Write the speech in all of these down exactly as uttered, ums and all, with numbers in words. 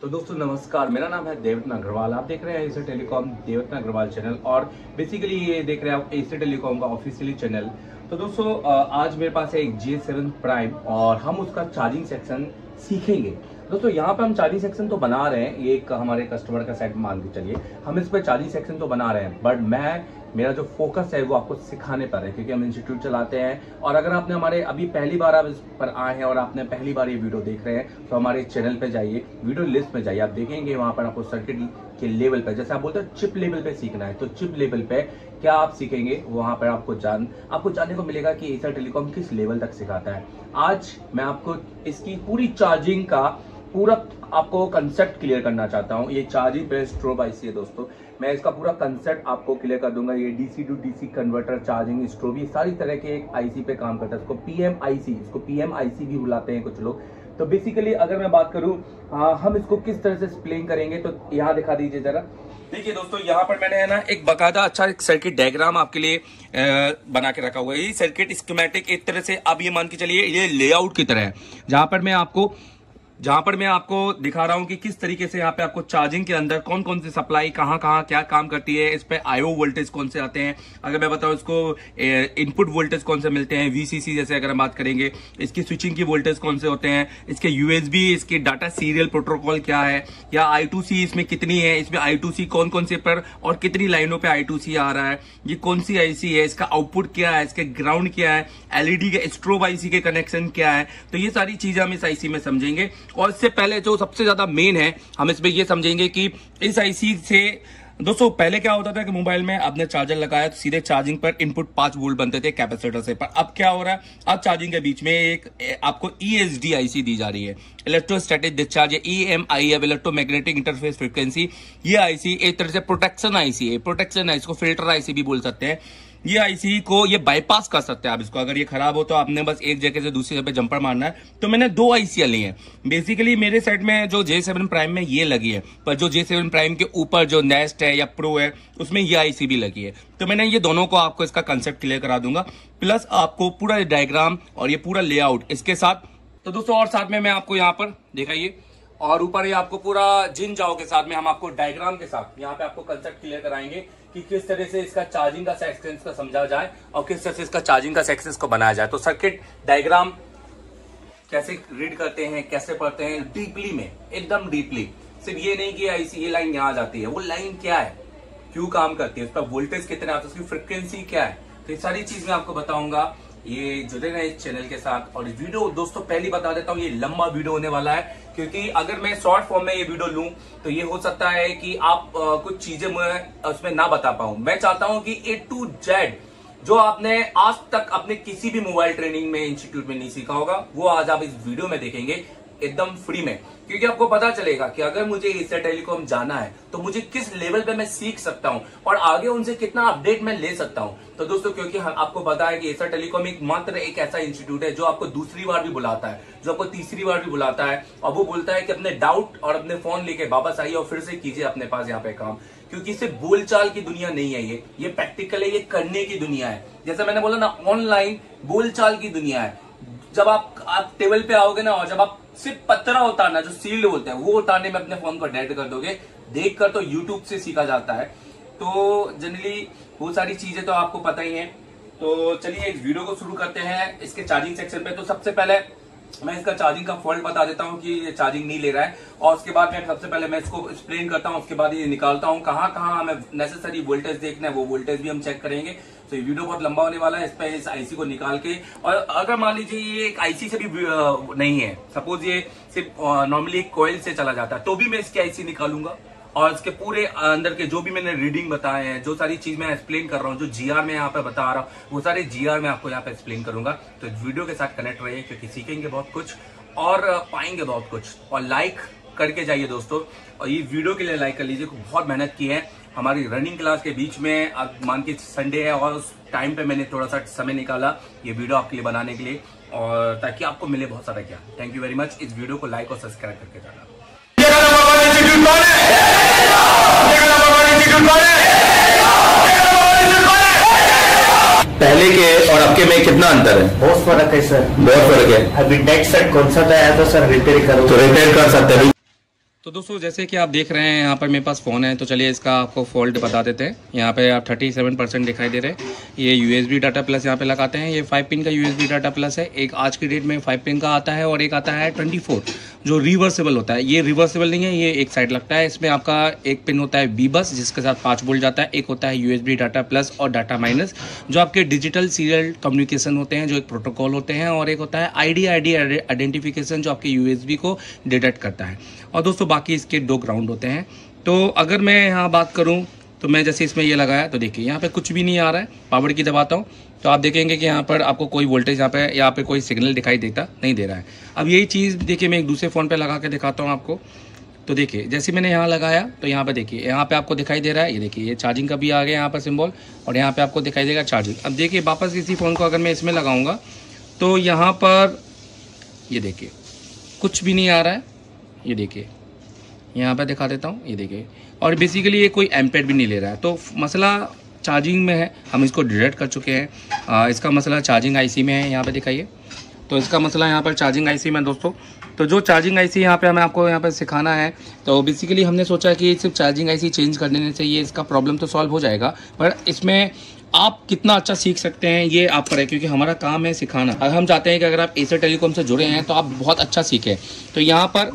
तो दोस्तों नमस्कार, मेरा नाम है देवरत्न अग्रवाल। आप देख रहे हैं Asia telecom Devratna Agarwal channel और बेसिकली ये देख रहे हैं आप एशिया टेलीकॉम का ऑफिशियली चैनल। तो दोस्तों आज मेरे पास है एक जे सेवन प्राइम और हम उसका चार्जिंग सेक्शन सीखेंगे। दोस्तों यहाँ पे हम चार्जिंग सेक्शन तो बना रहे हैं, ये एक हमारे कस्टमर का सेट मान के चलिए, हम इस पर चार्जिंग सेक्शन तो बना रहे हैं, बट मैं मेरा जो फोकस है वो आपको सिखाने पर है, क्योंकि हम इंस्टीट्यूट चलाते हैं। और अगर आपने हमारे अभी पहली बार आप इस पर आए हैं और आपने पहली बार ये वीडियो देख रहे हैं तो हमारे चैनल पे जाइए, वीडियो लिस्ट में जाइए, आप देखेंगे वहां पर आपको सर्किट के लेवल पे, जैसे आप बोलते हैं चिप लेवल पे सीखना है, तो चिप लेवल पे क्या आप सीखेंगे वहां पर आपको जान आपको जानने को मिलेगा कि एशिया टेलीकॉम किस लेवल तक सिखाता है। आज मैं आपको इसकी पूरी चार्जिंग का पूरा आपको कंसेप्ट क्लियर करना चाहता हूं। ये चार्जिंग पे स्ट्रोब आईसी है दोस्तों, मैं इसका पूरा कंसेप्ट आपको क्लियर कर दूंगा। ये DC to DC converter, charging strobe, ये सारी तरह के एक आईसी पे काम करता है। इसको पीएमआईसी इसको पीएमआईसी भी बुलाते हैं कुछ लोग। तो बेसिकली अगर मैं बात करूं हम इसको किस तरह से एक्सप्लेन करेंगे, तो यहाँ दिखा दीजिए जरा। देखिए दोस्तों, यहाँ पर मैंने है ना एक बकायदा अच्छा एक सर्किट डायग्राम आपके लिए बना के रखा हुआ है। ये सर्किट स्कीमेटिक एक तरह से आप ये मान के चलिए ये लेआउट की तरह है, जहां पर मैं आपको जहां पर मैं आपको दिखा रहा हूं कि किस तरीके से यहाँ पे आपको चार्जिंग के अंदर कौन कौन सी सप्लाई कहां कहां क्या काम करती है, इस पे आईओ वोल्टेज कौन से आते हैं, अगर मैं बताऊं इसको इनपुट वोल्टेज कौन से मिलते हैं, वीसीसी जैसे अगर हम बात करेंगे, इसकी स्विचिंग की वोल्टेज कौन से होते हैं, इसके यूएसबी, इसकी डाटा सीरियल प्रोटोकॉल क्या है, या आई टू सी इसमें कितनी है, इसमें आई टू सी कौन कौन से पर और कितनी लाइनों पे आई टू सी आ रहा है, ये कौन सी आईसी है, इसका आउटपुट क्या है, इसके ग्राउंड क्या है, एलईडी के स्ट्रोब आईसी के कनेक्शन क्या है। तो ये सारी चीजें हम इस आईसी में समझेंगे। और इससे पहले जो सबसे ज्यादा मेन है, हम इसमें ये समझेंगे कि इस आईसी से दोस्तों पहले क्या होता था कि मोबाइल में आपने चार्जर लगाया तो सीधे चार्जिंग पर इनपुट पांच वोल्ट बनते थे कैपेसिटर से, पर अब क्या हो रहा है, अब चार्जिंग के बीच में एक आपको ईएसडी आईसी दी जा रही है, इलेक्ट्रोस्टैटिक डिस्चार्ज, ईएमआई है, इलेक्ट्रोमैग्नेटिक इंटरफेस फ्रीक्वेंसी। ये आईसी एक तरह से प्रोटेक्शन आईसी है, प्रोटेक्शन है, इसको फिल्टर आईसी भी बोल सकते हैं। ये आईसी को ये बाईपास कर सकते हैं आप इसको, अगर ये खराब हो तो आपने बस एक जगह से दूसरी जगह पे जंपर मारना है। तो मैंने दो आईसी ली हैं बेसिकली, मेरे सेट में जो जे सेवन प्राइम में ये लगी है, पर जो जे सेवन प्राइम के ऊपर जो नेस्ट है या प्रो है उसमें ये आईसी भी लगी है। तो मैंने ये दोनों को आपको इसका कंसेप्ट क्लियर करा दूंगा, प्लस आपको पूरा डायग्राम और ये पूरा लेआउट इसके साथ। तो दोस्तों और साथ में मैं आपको यहाँ पर दिखाइए, और ऊपर ये आपको पूरा जिन जाओ के साथ में हम आपको डायग्राम के साथ यहाँ पे आपको कंसेप्ट क्लियर कराएंगे कि किस तरह से इसका चार्जिंग का सेक्शन का समझा जाए और किस तरह से इसका चार्जिंग का सेक्शन को बनाया जाए। तो सर्किट डायग्राम कैसे रीड करते हैं, कैसे पढ़ते हैं डीपली में, एकदम डीपली। सिर्फ ये नहीं कि आईसी ये लाइन यहाँ जाती है, वो लाइन क्या है, क्यों काम करती है, उस पर वोल्टेज कितना आता है, उसकी फ्रिक्वेंसी क्या है, तो ये सारी चीज मैं आपको बताऊंगा। ये जुड़े रहे इस चैनल के साथ। और वीडियो दोस्तों पहली बता देता हूँ, ये लंबा वीडियो होने वाला है, क्योंकि अगर मैं शॉर्ट फॉर्म में ये वीडियो लूं तो ये हो सकता है कि आप आ, कुछ चीजें मैं उसमें ना बता पाऊं। मैं चाहता हूं कि ए टू जेड जो आपने आज तक अपने किसी भी मोबाइल ट्रेनिंग में इंस्टीट्यूट में नहीं सीखा होगा, वो आज आप इस वीडियो में देखेंगे एकदम फ्री में, क्योंकि आपको पता चलेगा कि अगर मुझे एशिया टेलीकॉम जाना है तो मुझे किस लेवल पे मैं सीख सकता हूं और आगे उनसे कितना अपडेट मैं ले सकता हूं। तो दोस्तों क्योंकि आपको पता है कि एशिया टेलीकॉम एक मात्र एक ऐसा इंस्टीट्यूट है जो आपको दूसरी बार भी बुलाता है, जो आपको तीसरी बार भी बुलाता है, और वो बोलता है कि अपने डाउट और अपने फोन लेके वापस आइए और फिर से कीजिए अपने पास यहाँ पे काम, क्योंकि सिर्फ बोलचाल की दुनिया नहीं है, ये ये प्रैक्टिकल है, ये करने की दुनिया है। जैसे मैंने बोला ना, ऑनलाइन बोलचाल की दुनिया है। जब आप आप टेबल पे आओगे ना, और जब आप सिर्फ पत्थरा उतारना, जो सील्ड बोलते हैं, वो उतारने में अपने फोन को डेड कर दोगे, देखकर तो यूट्यूब से सीखा जाता है। तो जनरली वो सारी चीजें तो आपको पता ही है। तो चलिए इस वीडियो को शुरू करते हैं इसके चार्जिंग सेक्शन पे। तो सबसे पहले मैं इसका चार्जिंग का फॉल्ट बता देता हूं कि ये चार्जिंग नहीं ले रहा है, और उसके बाद मैं सबसे पहले मैं इसको एक्सप्लेन करता हूं, उसके बाद ये निकालता हूं कहां कहां हमें नेसेसरी वोल्टेज देखना है, वो वोल्टेज भी हम चेक करेंगे। तो ये वीडियो बहुत लंबा होने वाला है, इस पे इस आईसी को निकाल के, और अगर मान लीजिए ये एक आईसी से भी नहीं है, सपोज ये सिर्फ नॉर्मली एक कॉइल से चला जाता है, तो भी मैं इसकी आईसी निकालूंगा और इसके पूरे अंदर के जो भी मैंने रीडिंग बताए हैं, जो सारी चीज मैं एक्सप्लेन कर रहा हूँ, जो जीआर में यहाँ पे बता रहा हूँ, वो सारे जीआर में आपको यहाँ पे एक्सप्लेन करूंगा। तो वीडियो के साथ कनेक्ट रहिए, क्योंकि सीखेंगे बहुत कुछ और पाएंगे बहुत कुछ। और लाइक करके जाइए दोस्तों, और ये वीडियो के लिए लाइक कर लीजिए, बहुत मेहनत की है हमारी रनिंग क्लास के बीच में। अब मान के संडे है और उस टाइम पे मैंने थोड़ा सा समय निकाला ये वीडियो आपके लिए बनाने के लिए, और ताकि आपको मिले बहुत सारा ज्ञान। Thank you very much. इस वीडियो को लाइक और सब्सक्राइब करके जाना। पहले के और अब के में कितना अंतर है? बहुत फर्क है सर, बहुत फर्क है। अभी नेक्स्ट सेट कौन सा था आया था सर, रिपेयर करो तो रिपेयर कर सकते हैं। तो दोस्तों जैसे कि आप देख रहे हैं यहाँ पर मेरे पास फ़ोन है, तो चलिए इसका आपको फॉल्ट बता देते हैं। यहाँ पे आप सैंतीस परसेंट दिखाई दे रहे हैं। ये यूएसबी डाटा प्लस यहाँ पे लगाते हैं। ये फाइव पिन का यूएसबी डाटा प्लस है। एक आज की डेट में फाइव पिन का आता है और एक आता है ट्वेंटी फोर जो रिवर्सेबल होता है। ये रिवर्सेबल नहीं है, ये एक साइड लगता है। इसमें आपका एक पिन होता है बी बस जिसके साथ पाँच वोल्ट जाता है। एक होता है यूएसबी डाटा प्लस और डाटा माइनस जो आपके डिजिटल सीरियल कम्युनिकेशन होते हैं, जो एक प्रोटोकॉल होते हैं। और एक होता है I D I D identification जो आपके यूएसबी को डिटेक्ट करता है। और दोस्तों बाकी इसके दो ग्राउंड होते हैं। तो अगर मैं यहाँ बात करूँ तो मैं जैसे इसमें ये लगाया तो देखिए यहाँ पे कुछ भी नहीं आ रहा है। पावर की दबाता हूँ तो आप देखेंगे कि यहाँ पर आपको कोई वोल्टेज यहाँ पे यहाँ पे कोई सिग्नल दिखाई देता नहीं दे रहा है। अब यही चीज़ देखिए मैं एक दूसरे फ़ोन पे लगा के दिखाता हूँ आपको। तो देखिए जैसे मैंने यहाँ लगाया तो यहाँ पे देखिए यहाँ पे आपको दिखाई दे रहा है। ये देखिए ये चार्जिंग का भी आ गया यहाँ पर सिंबल और यहाँ पे आपको दिखाई देगा चार्जिंग। अब देखिए वापस इसी फ़ोन को अगर मैं इसमें लगाऊंगा तो यहाँ पर ये देखिए कुछ भी नहीं आ रहा है। ये देखिए यहाँ पे दिखा देता हूँ, ये देखिए। और बेसिकली ये कोई एम्पेयर भी नहीं ले रहा है। तो मसला चार्जिंग में है, हम इसको डिटेक्ट कर चुके हैं। आ, इसका मसला चार्जिंग आईसी में है। यहाँ पे दिखाइए तो इसका मसला यहाँ पर चार्जिंग आईसी में दोस्तों। तो जो चार्जिंग आईसी यहाँ पे हमें आपको यहाँ पे सिखाना है, तो बेसिकली हमने सोचा कि सिर्फ चार्जिंग आईसी चेंज कर देने से ये इसका प्रॉब्लम तो सॉल्व हो जाएगा, पर इसमें आप कितना अच्छा सीख सकते हैं ये आप पर है, क्योंकि हमारा काम है सिखाना। अगर हम चाहते हैं कि अगर आप एसर टेलीकॉम से जुड़े हैं तो आप बहुत अच्छा सीखें। तो यहाँ पर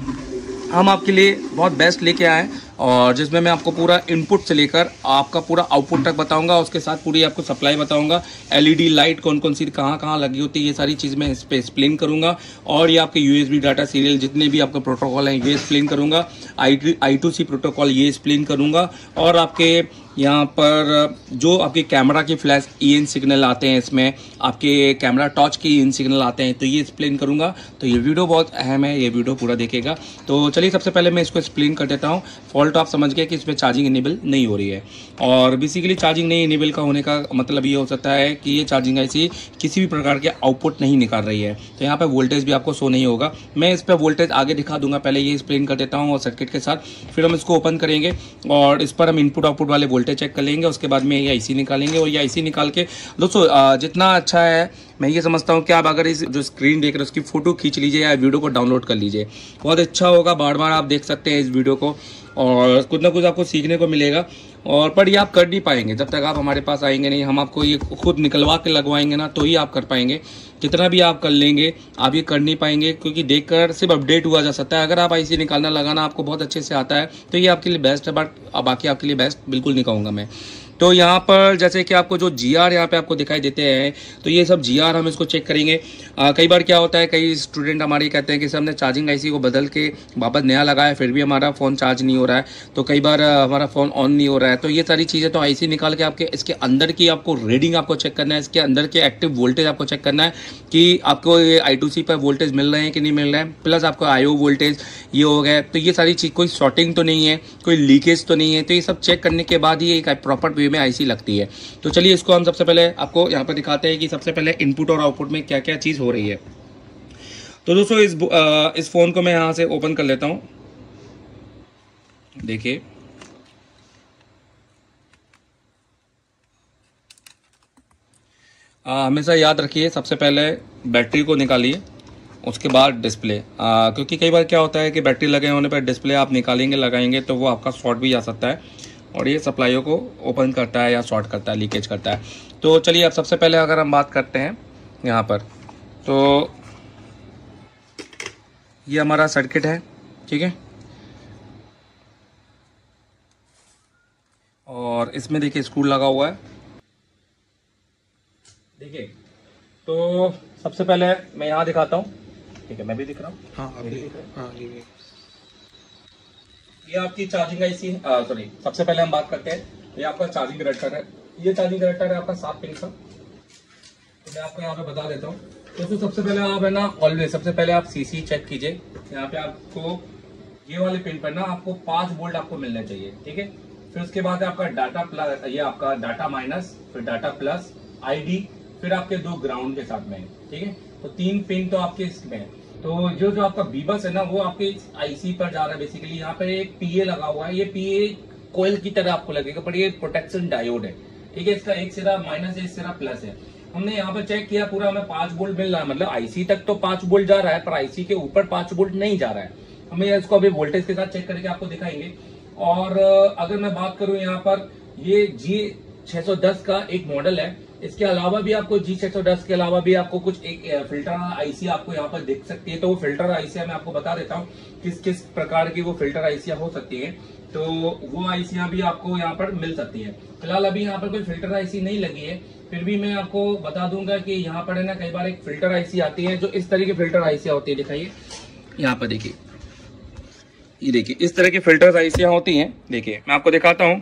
हम आपके लिए बहुत बेस्ट लेके आए और जिसमें मैं आपको पूरा इनपुट से लेकर आपका पूरा आउटपुट तक बताऊंगा। उसके साथ पूरी आपको सप्लाई बताऊंगा। एलईडी लाइट कौन कौन सी कहाँ कहाँ लगी होती है ये सारी चीज़ मैं इस पर एक्सप्लेन करूंगा। और ये आपके यूएसबी डाटा सीरियल जितने भी आपके प्रोटोकॉल हैं ये एक्सप्लेन करूंगा। I I two C protocol ये एक्सप्लेन करूंगा। और आपके यहाँ पर जो आपके कैमरा की फ्लैश ई एन सिग्नल आते हैं, इसमें आपके कैमरा टॉर्च के ई एन सिग्नल आते हैं, तो ये एक्सप्लेन करूंगा। तो ये वीडियो बहुत अहम है, ये वीडियो पूरा देखेगा। तो चलिए सबसे पहले मैं इसको एक्सप्लेन कर देता हूँ। फॉल्ट आप समझ गए कि इसमें चार्जिंग इनेबल नहीं हो रही है। और बेसिकली चार्जिंग नहीं इनेबल का होने का मतलब ये हो सकता है कि ये चार्जिंग ऐसी किसी भी प्रकार के आउटपुट नहीं निकाल रही है। तो यहाँ पर वोल्टेज भी आपको शो नहीं होगा। मैं इस पर वोल्टेज आगे दिखा दूंगा, पहले ये एक्सप्लेन कर देता हूँ और सर्किट के साथ। फिर हम इसको ओपन करेंगे और इस पर हम इनपुट आउटपुट वाले वोल्टेज चेक कर लेंगे। उसके बाद में ये आईसी निकालेंगे और ये आईसी निकाल के दोस्तों जितना अच्छा है मैं ये समझता हूँ कि आप अगर इस जो स्क्रीन देख रहे हो उसकी फोटो खींच लीजिए या वीडियो को डाउनलोड कर लीजिए, बहुत अच्छा होगा। बार बार आप देख सकते हैं इस वीडियो को और कुछ ना कुछ आपको सीखने को मिलेगा। और पर ये आप कर नहीं पाएंगे जब तक आप हमारे पास आएंगे नहीं। हम आपको ये खुद निकलवा के लगवाएंगे ना तो ही आप कर पाएंगे। जितना भी आप कर लेंगे आप ये कर नहीं पाएंगे, क्योंकि देखकर सिर्फ अपडेट हुआ जा सकता है। अगर आप आईसी निकालना लगाना आपको बहुत अच्छे से आता है तो ये आपके लिए बेस्ट है, बट बाकी आपके लिए बेस्ट बिल्कुल नहीं कहूँगा मैं। तो यहाँ पर जैसे कि आपको जो जी आर यहाँ पे आपको दिखाई देते हैं, तो ये सब जी आर हम इसको चेक करेंगे। आ, कई बार क्या होता है, कई स्टूडेंट हमारे कहते हैं कि सर हमने चार्जिंग आईसी को बदल के वापस नया लगाया फिर भी हमारा फ़ोन चार्ज नहीं हो रहा है, तो कई बार हमारा फ़ोन ऑन नहीं हो रहा है। तो ये सारी चीज़ें तो आईसी निकाल के आपके इसके अंदर की आपको रीडिंग आपको चेक करना है, इसके अंदर के एक्टिव वोल्टेज आपको चेक करना है कि आपको ये आई टू सी पर वोल्टेज मिल रहे हैं कि नहीं मिल रहे हैं, प्लस आपको आई ओ वोल्टेज ये हो गया। तो ये सारी चीज़, कोई शॉर्टिंग तो नहीं है, कोई लीकेज तो नहीं है। तो ये सब चेक करने के बाद ही एक प्रॉपर वे में आईसी लगती है। तो चलिए इसको हम सबसे पहले आपको यहाँ पर दिखाते हैं कि सबसे पहले इनपुट और आउटपुट में क्या क्या चीज़ हो रही है। तो दोस्तों इस आ, इस फोन को मैं यहाँ से ओपन कर लेता हूँ। देखिए हमेशा याद रखिए सबसे पहले बैटरी को निकालिए, उसके बाद डिस्प्ले, क्योंकि कई बार क्या होता है कि बैटरी लगे होने पर डिस्प्ले आप निकालेंगे लगाएंगे तो वो आपका शॉर्ट भी आ सकता है और ये सप्लाईयों को ओपन करता है या शॉर्ट करता है, लीकेज करता है। तो चलिए अब सबसे पहले अगर हम बात करते हैं यहाँ पर, तो ये हमारा सर्किट है, ठीक है। और इसमें देखिए स्क्रू लगा हुआ है, देखिए। तो सबसे पहले मैं यहाँ दिखाता हूँ, ठीक है, मैं भी दिख रहा हूँ। हाँ, अभी दिख रहा है। हाँ, ये ये आपकी चार्जिंग आईसी है, सॉरी सबसे पहले हम बात करते हैं, ये आपका चार्जिंग कनेक्टर है। ये चार्जिंग कनेक्टर है आपका सात पिन का, तो मैं आपको यहाँ पे बता देता हूँ। दोस्तों तो सबसे पहले आप है ना ऑलवेज सबसे पहले आप सीसी चेक कीजिए। यहाँ पे आपको ये वाले पिन पर ना आपको पांच वोल्ट आपको मिलना चाहिए, ठीक है। फिर उसके बाद आपका डाटा प्लस, ये आपका डाटा माइनस, फिर डाटा प्लस, आईडी, फिर आपके दो ग्राउंड के साथ में, ठीक है। तो तीन पिन तो आपके इसमें। तो जो जो आपका बीबस है ना वो आपके आईसी पर जा रहा है। बेसिकली यहाँ पे एक पीए लगा हुआ है, ये पीए कोयल की तरह आपको लगेगा, पर ये प्रोटेक्शन डायोड है, ठीक है। इसका एक सिरा माइनस है, एक सिरा प्लस है। हमने यहाँ पर चेक किया, पूरा हमें पांच वोल्ट मिल रहा है, मतलब आईसी तक तो पांच वोल्ट जा रहा है, पर आईसी के ऊपर पांच वोल्ट नहीं जा रहा है। हम इसको अभी वोल्टेज के साथ चेक करके आपको दिखाएंगे। और अगर मैं बात करूं यहाँ पर, ये जी छह सौ दस का एक मॉडल है। इसके अलावा भी आपको जी छह सौ दस के अलावा भी आपको कुछ एक फिल्टर आईसी आपको यहाँ पर दिख सकती है। तो वो फिल्टर आईसियां मैं आपको बता देता हूँ किस किस प्रकार की वो फिल्टर आईसियां हो सकती है। तो वो आईसियां भी आपको यहाँ पर मिल सकती है। फिलहाल अभी यहाँ पर कोई फिल्टर आईसी नहीं लगी है, फिर भी मैं आपको बता दूंगा कि यहाँ पर है ना कई बार एक फिल्टर आईसी आती है जो इस तरह की फिल्टर आईसियां होती है। दिखाइए यहाँ पर, देखिए ये देखिए इस तरह की फिल्टर आईसियां होती हैं। देखिए मैं आपको दिखाता हूँ।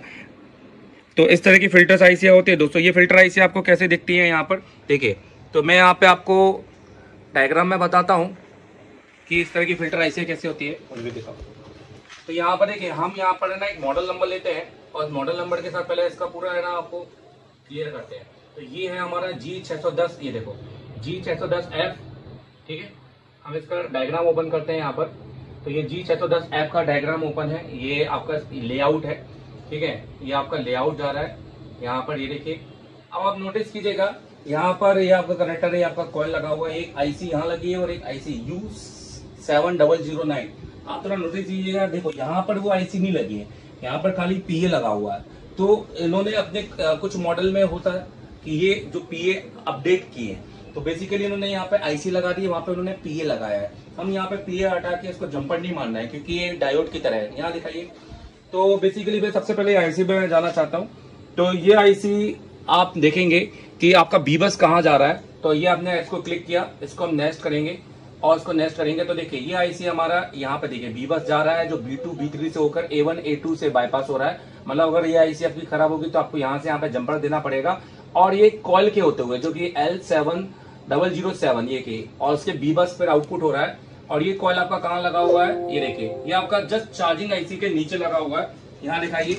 तो इस तरह की फिल्टर आईसियां होती है दोस्तों। ये फिल्टर आईसियां आपको कैसे दिखती है यहाँ पर देखिए। तो मैं यहाँ पे आपको डायग्राम में बताता हूँ कि इस तरह की फिल्टर आईसियां कैसे होती है, और भी दिखाओ। तो यहाँ पर देखिए हम यहाँ पर है ना एक मॉडल नंबर लेते हैं और मॉडल नंबर के साथ पहले इसका पूरा है ना आपको क्लियर करते हैं। तो ये है हमारा जी छह सौ दस, ये देखो जी छह सौ दस एफ, ठीक है। हम इसका डायग्राम ओपन करते हैं यहाँ पर। तो ये जी छह सौ दस एफ का डायग्राम ओपन है। ये आपका लेआउट है, ठीक है। ये आपका लेआउट जा रहा है यहाँ पर, ये देखिए। अब आप नोटिस कीजिएगा यहाँ पर ये आपका कनेक्टर है, आपका कॉइल लगा हुआ है। एक आईसी यहाँ लगी है और एक IC U seven double zero nine. आप थोड़ा नोटिस कीजिएगा, देखो यहाँ पर वो आईसी नहीं लगी है, यहाँ पर खाली पीए लगा हुआ है। तो इन्होंने अपने कुछ मॉडल में होता है कि ये जो पीए अपडेट किए, तो बेसिकली इन्होंने यहाँ पे आईसी लगा दी है, वहां पे उन्होंने पीए लगाया है। हम यहाँ पे पीए हटा के इसको जंपर नहीं मानना है क्योंकि ये डायोड की तरह है। यहाँ दिखाइए। तो बेसिकली मैं सबसे पहले आईसी पे जाना चाहता हूँ। तो ये आईसी आप देखेंगे कि आपका बीबस कहाँ जा रहा है। तो ये आपने इसको क्लिक किया, इसको हम नेक्स्ट करेंगे और इसको नेक्स्ट करेंगे। तो देखिए ये आईसी हमारा यहाँ पे देखिए बीबस जा रहा है जो बी टू बी थ्री से होकर ए वन ए टू से बाईपास हो रहा है। मतलब अगर ये आईसी आपकी खराब होगी तो आपको यहाँ से यहाँ पे जंपर देना पड़ेगा। और ये कॉइल के होते हुए जो कि L seven double zero seven ये के, और उसके बीबस पर आउटपुट हो रहा है। और ये कॉइल आपका कहाँ लगा हुआ है, ये देखिए ये आपका जस्ट चार्जिंग आईसी के नीचे लगा हुआ है। यहाँ दिखाइए,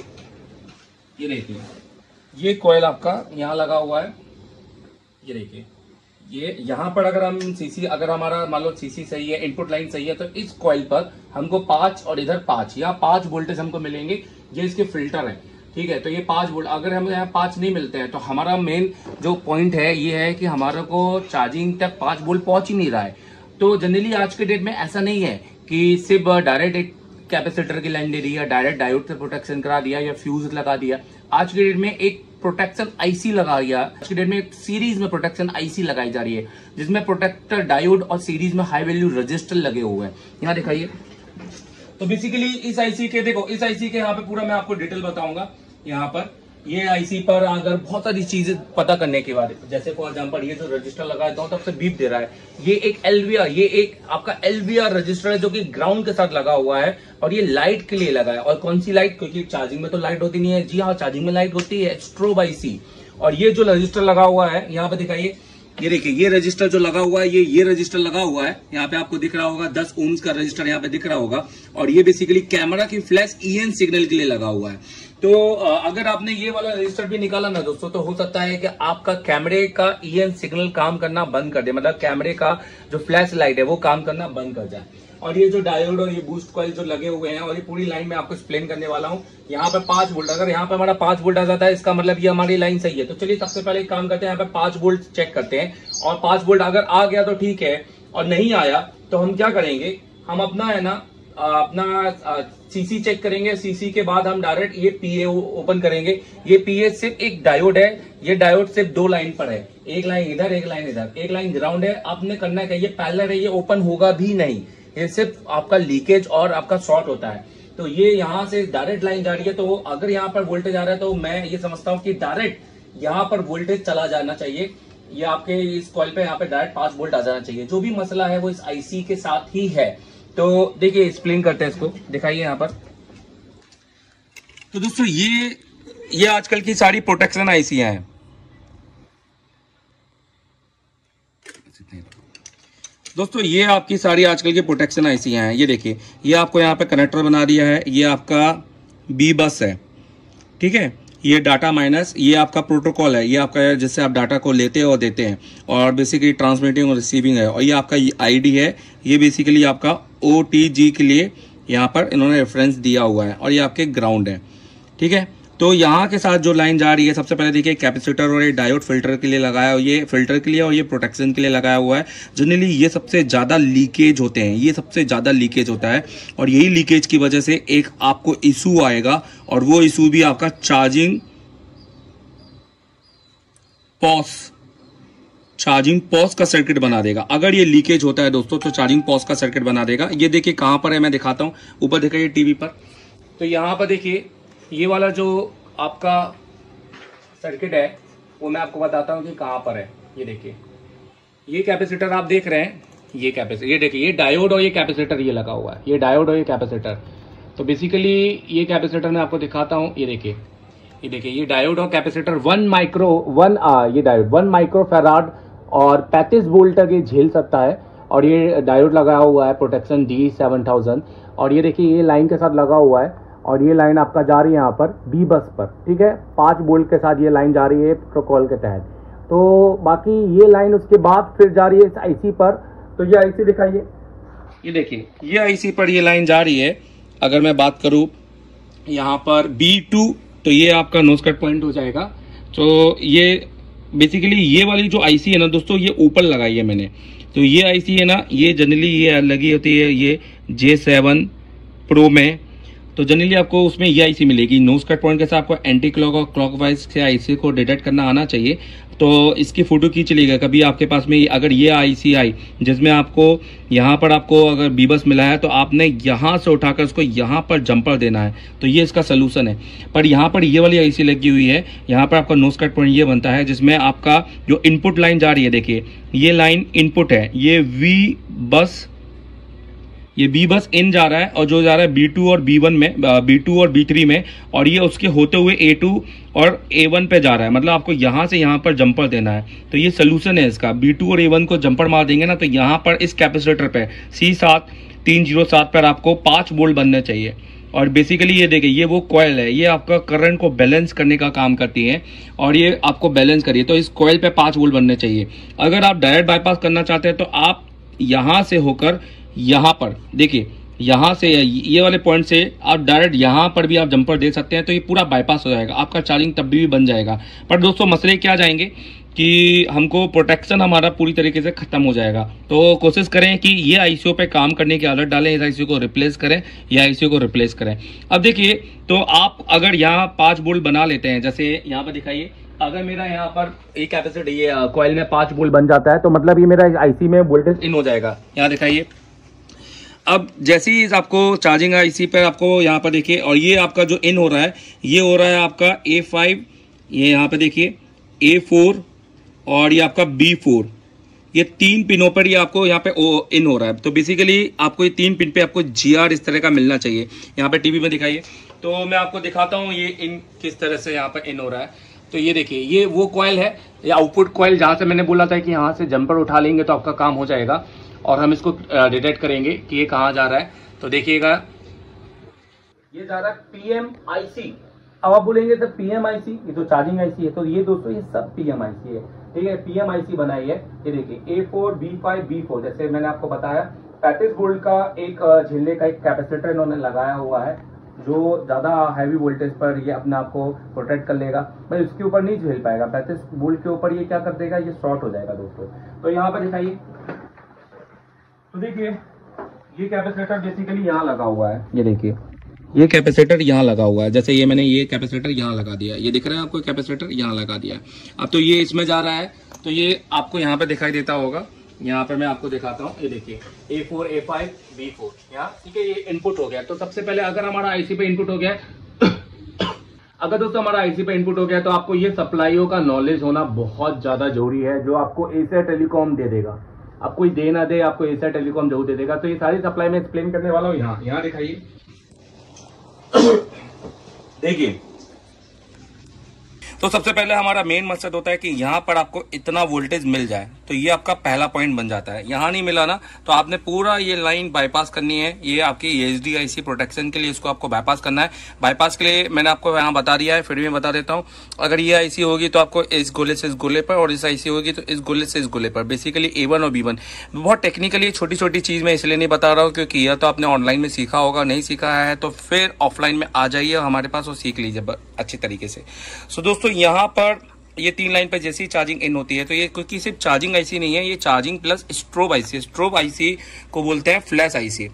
ये देखिए ये कॉइल आपका यहाँ लगा हुआ है। ये देखिए ये यहाँ पर अगर हम सीसी, अगर हमारा मान लो सीसी सही है, इनपुट लाइन सही है, तो इस कॉइल पर हमको पांच और इधर पांच, यहाँ पांच वोल्टेज हमको मिलेंगे। ये इसके फिल्टर है, ठीक है। तो ये पांच वोल्ट, अगर हम यहाँ पांच नहीं मिलते हैं तो हमारा मेन जो पॉइंट है ये है कि हमारे को चार्जिंग तक पांच वोल्ट पहुंच ही नहीं रहा है। तो जनरली आज के डेट में ऐसा नहीं है कि सिर्फ डायरेक्ट एक कैपेसिटर की लाइन दे दी या डायरेक्ट डायोड से प्रोटेक्शन करा दिया या फ्यूज लगा दिया। आज के डेट में एक प्रोटेक्शन आईसी लगा दिया। आज के डेट में एक सीरीज में प्रोटेक्शन आईसी लगाई जा रही है जिसमें प्रोटेक्टर डायोड और सीरीज में हाई वैल्यू रजिस्टर लगे हुए हैं। यहाँ दिखाइए। तो बेसिकली इस आईसी के देखो, इस आईसी के यहाँ पे पूरा मैं आपको डिटेल बताऊंगा। यहाँ पर ये आईसी पर अगर बहुत सारी चीजें पता करने के बाद, जैसे फॉर एग्जांपल ये जो रजिस्टर लगाया दोनों तरफ से बीप दे रहा है, ये एक एलवीआर, ये एक आपका एलवीआर रजिस्टर है जो कि ग्राउंड के साथ लगा हुआ है। और ये लाइट के लिए लगा है। और कौन सी लाइट, क्योंकि चार्जिंग में तो लाइट होती नहीं है। जी हाँ, चार्जिंग में लाइट होती है, स्ट्रोब आईसी। और ये जो रजिस्टर लगा हुआ है यहाँ पे दिखाइए, ये देखिए ये रजिस्टर जो लगा हुआ है, ये ये रजिस्टर लगा हुआ है। यहाँ पे आपको दिख रहा होगा दस ओम्स का रजिस्टर यहाँ पे दिख रहा होगा। और ये बेसिकली कैमरा की फ्लैश ईएन सिग्नल के लिए लगा हुआ है। तो अगर आपने ये वाला रजिस्टर भी निकाला ना दोस्तों, तो हो सकता है कि आपका कैमरे का ईएन सिग्नल काम करना बंद कर दे, मतलब कैमरे का जो फ्लैश लाइट है वो काम करना बंद कर जाए। और ये जो डायोड और ये बूस्ट कॉइल जो लगे हुए हैं, और ये पूरी लाइन में आपको एक्सप्लेन करने वाला हूँ। यहाँ पे पांच वोल्ट, अगर यहाँ पे हमारा पांच वोल्ट आ जाता है इसका मतलब ये हमारी लाइन सही है। तो चलिए सबसे पहले एक काम करते हैं, यहाँ पे पांच वोल्ट चेक करते हैं। और पांच वोल्ट अगर आ गया तो ठीक है, और नहीं आया तो हम क्या करेंगे, हम अपना है ना अपना सीसी चेक करेंगे। सीसी के बाद हम डायरेक्ट ये पीए ओपन करेंगे। ये पीए सिर्फ एक डायोड है, ये डायोड सिर्फ दो लाइन पर है, एक लाइन इधर एक लाइन इधर, एक लाइन ग्राउंड है। आपने करना है, ये पैरेलल है, ये ओपन होगा भी नहीं, ये सिर्फ आपका लीकेज और आपका शॉर्ट होता है। तो ये यहाँ से डायरेक्ट लाइन जा रही है, तो अगर यहाँ पर वोल्टेज आ रहा है तो मैं ये समझता हूँ कि डायरेक्ट यहाँ पर वोल्टेज चला जाना चाहिए। ये आपके इस कॉइल पे यहाँ पे डायरेक्ट पांच वोल्ट आ जाना चाहिए। जो भी मसला है वो इस आईसी के साथ ही है। तो देखिए एक्सप्लेन करते हैं इसको, दिखाइए यहाँ पर। तो दोस्तों ये ये आजकल की सारी प्रोटेक्शन आईसियां हैं। दोस्तों ये आपकी सारी आजकल की प्रोटेक्शन आईसियां हैं। ये देखिए ये आपको यहाँ पे कनेक्टर बना दिया है। ये आपका बी बस है, ठीक है। ये डाटा माइनस, ये आपका प्रोटोकॉल है, ये आपका जिससे आप डाटा को लेते हैं और देते हैं, और बेसिकली ट्रांसमिटिंग और रिसीविंग है। और ये आपका आईडी है, ये बेसिकली आपका ओटीजी के लिए यहाँ पर इन्होंने रेफरेंस दिया हुआ है। और ये आपके ग्राउंड है, ठीक है। तो यहाँ के साथ जो लाइन जा रही है, सबसे पहले देखिए कैपेसिटर और ये डायोड फिल्टर के लिए लगाया, ये फिल्टर के लिए और ये प्रोटेक्शन के लिए लगाया हुआ है। जनरली ये सबसे ज़्यादा लीकेज होते हैं, ये सबसे ज़्यादा लीकेज होता है और यही लीकेज की वजह से एक आपको इशू आएगा और वो इशू भी आपका चार्जिंग पॉस चार्जिंग पॉस का सर्किट बना देगा। अगर ये लीकेज होता है दोस्तों तो चार्जिंग पॉस का सर्किट बना देगा। ये देखिए कहाँ पर है, मैं दिखाता हूँ। ऊपर देखिए टीवी पर, तो यहाँ पर देखिए ये वाला जो आपका सर्किट है वो मैं आपको बताता हूँ कि कहाँ पर है। ये देखिए ये कैपेसिटर आप देख रहे हैं, ये कैपेसिटर, ये देखिए ये डायोड और ये कैपेसिटर ये लगा हुआ है, ये डायोड और ये कैपेसिटर। तो बेसिकली ये कैपेसिटर मैं आपको दिखाता हूँ। ये देखिए ये देखिए ये डायोड और कैपेसिटर वन माइक्रो वन आ, ये डायोड वन माइक्रो फैराड और पैंतीस वोल्ट तक ये झेल सकता है। और ये डायोड लगा हुआ है प्रोटेक्शन डी सेवन थाउजेंड। और ये देखिए ये लाइन के साथ लगा हुआ है और ये लाइन आपका जा रही है यहाँ पर बी बस पर, ठीक है। पाँच वोल्ट के साथ ये लाइन जा रही है प्रोटोकॉल के तहत। तो बाकी ये लाइन उसके बाद फिर जा रही है इस आईसी पर। तो ये आईसी दिखाइए, ये देखिए ये आईसी पर ये लाइन जा रही है। अगर मैं बात करूँ यहाँ पर बी टू, तो ये आपका नोज कट पॉइंट हो जाएगा। तो ये बेसिकली ये वाली जो आईसी है ना दोस्तों, ये ऊपर लगाई है मैंने। तो ये आईसी है ना, ये जनरली ये लगी होती है ये जे सेवन प्रो में। तो जनरली आपको उसमें ये आईसी मिलेगी नोज कट पॉइंट के साथ। आपको एंटी क्लॉक और क्लॉकवाइज से आईसी को डिटेक्ट करना आना चाहिए। तो इसकी फोटो खींच लीजिएगा कभी आपके पास में अगर ये आईसी आई जिसमें आपको यहाँ पर आपको अगर बीबस मिला है तो आपने यहाँ से उठाकर उसको यहाँ पर जंपर देना है। तो ये इसका सोल्यूशन है। पर यहाँ पर ये वाली आईसी लगी हुई है, यहाँ पर आपका नोज कट पॉइंट ये बनता है जिसमें आपका जो इनपुट लाइन जा रही है, देखिए ये लाइन इनपुट है, ये वी बस, ये बी बस इन जा रहा है और जो जा रहा है बी टू और बी वन में, बी टू और बी थ्री में, और ये उसके होते हुए ए टू और ए वन पे जा रहा है। मतलब आपको यहाँ से यहाँ पर जंपर देना है। तो ये सोल्यूशन है इसका। बी टू और ए वन को जंपर मार देंगे ना तो यहाँ पर इस कैपेसिटर पे सी सात तीन जीरो सात पर आपको पाँच वोल्ट बनने चाहिए। और बेसिकली ये देखिए ये वो कॉयल है, ये आपका करंट को बैलेंस करने का काम करती है और ये आपको बैलेंस करिए। तो इस कॉयल पे पाँच वोल्ट बनने चाहिए। अगर आप डायरेक्ट बाईपास करना चाहते हैं तो आप यहाँ से होकर यहाँ पर देखिए, यहाँ से ये वाले पॉइंट से आप डायरेक्ट यहाँ पर भी आप जंपर दे सकते हैं। तो ये पूरा बाईपास हो जाएगा, आपका चार्जिंग तब भी बन जाएगा। पर दोस्तों मसले क्या जाएंगे कि हमको प्रोटेक्शन हमारा पूरी तरीके से खत्म हो जाएगा। तो कोशिश करें कि ये आईसीयू पे काम करने की आदत डालें, इस आईसीयू को रिप्लेस करें, ये आईसीयू को रिप्लेस करें। अब देखिए तो आप अगर यहाँ पाँच वोल्ट बना लेते हैं, जैसे यहाँ पर दिखाइए, अगर मेरा यहाँ पर एक कैपेसिटर ये कॉइल में पाँच वोल्ट बन जाता है तो मतलब ये मेरा आईसी में वोल्टेज इन हो जाएगा। यहाँ दिखाइए। अब जैसे ही आपको चार्जिंग आईसी पर आपको यहाँ पर देखिए, और ये आपका जो इन हो रहा है ये हो रहा है आपका ए फाइव, ये यहाँ पे देखिए ए फोर और ये आपका बी फोर, ये तीन पिनों पर ये आपको यहाँ पे ओ इन हो रहा है। तो बेसिकली आपको ये तीन पिन पे आपको जीआर इस तरह का मिलना चाहिए। यहाँ पे टीवी में दिखाइए, तो मैं आपको दिखाता हूँ ये इन किस तरह से यहाँ पर इन हो रहा है। तो ये देखिए ये वो कॉइल है, ये आउटपुट कॉइल जहाँ से मैंने बोला था कि यहाँ से जंपर उठा लेंगे तो आपका काम हो जाएगा और हम इसको डिटेक्ट करेंगे कि ये कहाँ जा रहा है। तो देखिएगा ये जा रहा है पीएम आईसी। अब आप बोलेंगे सर पीएम आईसी, ये तो चार्जिंग आईसी है। तो ये दोस्तों ये सब पीएम आईसी है, ठीक है। पीएम आईसी बनाई है। ये देखिए A four B five B four, जैसे मैंने आपको बताया पैंतीस वोल्ट का एक झिल्ले का एक कैपेसिटर इन्होंने लगाया हुआ है जो ज्यादा हैवी वोल्टेज पर ये अपने आप को प्रोटेक्ट कर लेगा। भाई उसके ऊपर नहीं झेल पाएगा, पैंतीस वोल्ट के ऊपर ये क्या कर देगा, ये शॉर्ट हो जाएगा दोस्तों। तो यहाँ पर दिखाइए, तो देखिए ये कैपेसिटर बेसिकली यहाँ लगा हुआ है। ये देखिए ये कैपेसिटर यहाँ लगा हुआ है, जैसे ये मैंने ये कैपेसिटर यहाँ लगा दिया, ये दिख रहा है आपको कैपेसिटर यहाँ लगा दिया। अब तो ये इसमें जा रहा है तो ये आपको यहाँ पे दिखाई देता होगा। यहाँ पे मैं आपको दिखाता हूँ, ये देखिए A four A five B four यहाँ, ठीक है। ये इनपुट हो गया। तो सबसे पहले अगर हमारा आईसी पे इनपुट हो गया अगर दोस्तों हमारा आईसी पे इनपुट हो गया तो आपको ये सप्लाईयों का नॉलेज होना बहुत ज्यादा जरूरी है, जो आपको एशिया टेलीकॉम दे देगा। आप कोई दे ना दे, आपको एशिया टेलीकॉम जरूर दे देगा। तो ये सारी सप्लाई में एक्सप्लेन करने वाला हूँ। यहाँ यहाँ दिखाइए देखिए, तो सबसे पहले हमारा मेन मकसद होता है कि यहाँ पर आपको इतना वोल्टेज मिल जाए, तो ये आपका पहला पॉइंट बन जाता है। यहाँ नहीं मिला ना तो आपने पूरा ये लाइन बाईपास करनी है। ये आपकी H D I C protection के लिए इसको आपको बाईपास करना है। बाईपास के लिए मैंने आपको यहाँ बता दिया है, फिर भी बता देता हूँ। अगर ये आईसी होगी तो आपको इस गोले से इस गोले पर, और इस आईसी होगी तो इस गोले से इस गोले पर। बेसिकली ए वन और बी वन बहुत टेक्निकली छोटी छोटी चीज मैं इसलिए नहीं बता रहा हूँ क्योंकि यह तो आपने ऑनलाइन में सीखा होगा, नहीं सीखा है तो फिर ऑफलाइन में आ जाइए हमारे पास और सीख लीजिए अच्छी तरीके से। सो दोस्तों यहाँ पर ये तीन लाइन पर जैसी चार्जिंग इन होती है तो ये क्योंकि सिर्फ चार्जिंग आईसी नहीं है, ये charging plus strobe IC. Strobe IC को बोलते हैं फ्लैश आईसी।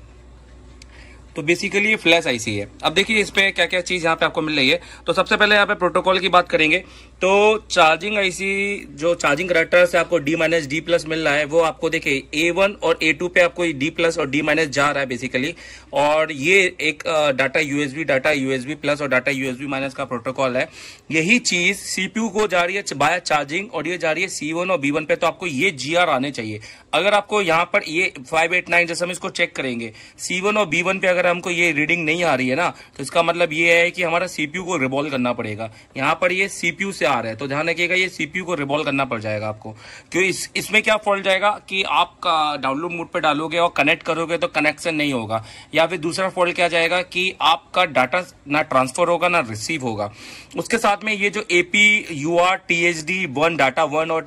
तो बेसिकली ये फ्लैश आईसी है। अब देखिए इस पे क्या क्या चीज यहाँ पे आपको मिल रही है। तो सबसे पहले यहाँ पे प्रोटोकॉल की बात करेंगे तो चार्जिंग आईसी जो चार्जिंग करेक्टर से आपको डी माइनस डी प्लस मिल रहा है वो आपको देखिए ए वन और ए टू पे आपको डी प्लस और डी माइनस जा रहा है बेसिकली। और ये एक data USB data USB plus और डाटा यूएसबी माइनस का प्रोटोकॉल है। यही चीज सीपीयू को जा रही है बाय चार्जिंग और ये जा रही है सी वन और बी वन पे। तो आपको ये जीआर आने चाहिए। अगर आपको यहाँ पर ये फाइव एट नाइन जैसे हम इसको चेक करेंगे सी वन और बी वन पे अगर हमको ये रीडिंग नहीं आ रही है ना तो इसका मतलब ये है कि हमारा सीपीयू को रिवॉल्व करना पड़ेगा। यहाँ पर ये सीपीयू से आ रहा है तो ध्यान रखिएगा ये सीपीयू को रिवॉल्व करना पड़ जाएगा आपको। क्यों इस इसमें क्या फॉल्ट जाएगा कि आपका डाउनलोड मोड पे डालोगे और कनेक्ट करोगे तो कनेक्शन नहीं होगा, या फिर दूसरा फॉल्ट क्या जाएगा कि आपका डाटा ना ट्रांसफर होगा ना रिसीव होगा। उसके साथ में ये जो AP UR THD one data one और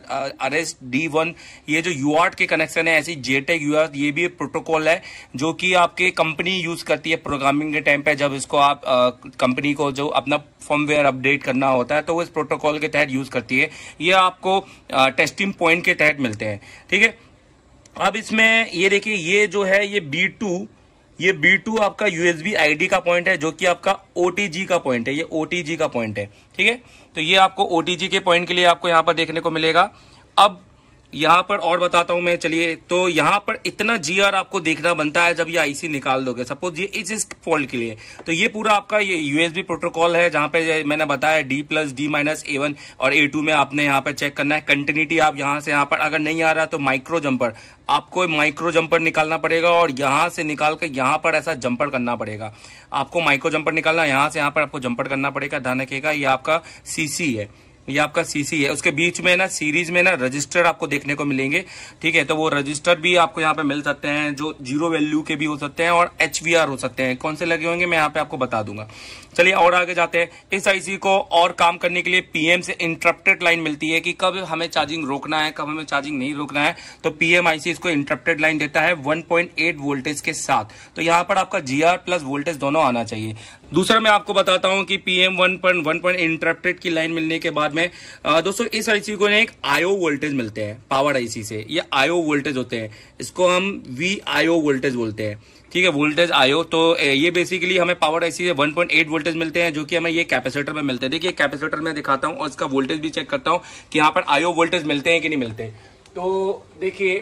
आरएस डी वन ये जो यूआर्ट के कनेक्शन है, ऐसी जेटेक यूआर ये भी प्रोटोकॉल है जो कि आपके कंपनी यूज करती है प्रोग्रामिंग के टाइम पे। जब इसको आप कंपनी को जो अपना फर्मवेयर अपडेट करना होता है तो वो इस प्रोटोकॉल के तहत यूज करती है। ये आपको टेस्टिंग पॉइंट के तहत मिलते हैं, ठीक है। अब इसमें ये देखिए ये जो है ये बी टू ये बी टू आपका यूएसबी आईडी का पॉइंट है जो कि आपका ओटीजी का पॉइंट है। ये ओटीजी का पॉइंट है, ठीक है। तो ये आपको ओटीजी के पॉइंट के लिए आपको यहाँ पर देखने को मिलेगा। अब यहाँ पर और बताता हूं मैं, चलिए। तो यहाँ पर इतना जीआर आपको देखना बनता है जब ये आईसी निकाल दोगे। सपोज ये इस इस फॉल्ट के लिए तो ये पूरा आपका ये यूएसबी प्रोटोकॉल है जहां पे मैंने बताया D plus D minus A one और ए टू में आपने यहाँ पर चेक करना है कंटिन्यूटी। आप यहाँ से यहाँ पर अगर नहीं आ रहा तो माइक्रो जंपर, आपको माइक्रो जंपर निकालना पड़ेगा और यहाँ से निकाल कर यहाँ पर ऐसा जंपर करना पड़ेगा। आपको माइक्रो जंपर निकालना, यहाँ से यहाँ पर आपको जंपर करना पड़ेगा। ध्यान रखिएगा ये आपका सीसी है, ये आपका सीसी है। उसके बीच में ना सीरीज में ना रजिस्टर आपको देखने को मिलेंगे, ठीक है। तो वो रजिस्टर भी आपको यहाँ पे मिल सकते हैं जो जीरो वैल्यू के भी हो सकते हैं और एचवीआर हो सकते हैं। कौन से लगे होंगे मैं यहाँ पे आपको बता दूंगा। चलिए और आगे जाते हैं। इस आईसी को और काम करने के लिए पीएम से इंटरप्टेड लाइन मिलती है कि कब हमें चार्जिंग रोकना है, कब हमें चार्जिंग नहीं रोकना है। तो पीएम आईसी इसको इंटरप्टेड लाइन देता है वन पॉइंट एट वोल्टेज के साथ। तो यहाँ पर आपका जीआर प्लस वोल्टेज दोनों आना चाहिए। दूसरा मैं आपको बताता हूँ कि PM one point one point interrupted की लाइन मिलने के बाद में आ, दोस्तों इस आईसी को एक आईओ वोल्टेज मिलते हैं पावर आईसी से। ये आईओ वोल्टेज होते हैं, इसको हम वी आईओ वोल्टेज बोलते हैं, ठीक है। वोल्टेज आईओ तो ये बेसिकली हमें पावर आईसी से वन पॉइंट एट वोल्टेज मिलते हैं जो कि हमें ये कैपेसिटर में मिलते हैं। देखिए कैपेसिटर में दिखाता हूं और इसका वोल्टेज भी चेक करता हूं कि यहाँ पर आईओ वोल्टेज मिलते हैं कि नहीं मिलते। तो देखिए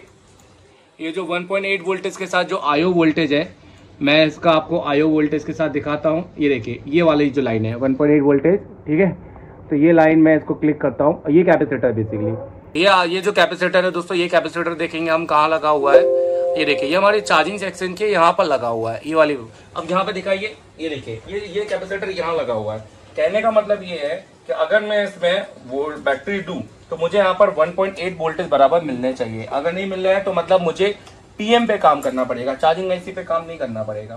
ये जो वन पॉइंट एट वोल्टेज के साथ जो आईओ वोल्टेज है, मैं इसका आपको आईओ वोल्टेज के साथ दिखाता हूँ। ये देखिए ये वाली जो लाइन है वन पॉइंट एट वोल्टेज, ठीक है। तो ये लाइन मैं इसको क्लिक करता हूँ, ये कैपेसिटर बेसिकली ये ये जो कैपेसिटर है दोस्तों, ये कैपेसिटर देखेंगे हम कहाँ लगा हुआ है। ये देखिए ये हमारी चार्जिंग सेक्शन के यहाँ पर लगा हुआ है, ये वाली। अब यहाँ पे दिखाइए, ये देखिए ये ये कैपेसिटर यहाँ लगा हुआ है। कहने का मतलब ये है कि अगर मैं इसमें वो बैटरी दूं तो मुझे यहाँ पर वन पॉइंट एट वोल्टेज बराबर मिलने चाहिए। अगर नहीं मिल रहा है तो मतलब मुझे पीएम पे काम करना पड़ेगा, चार्जिंग आईसी पे काम नहीं करना पड़ेगा।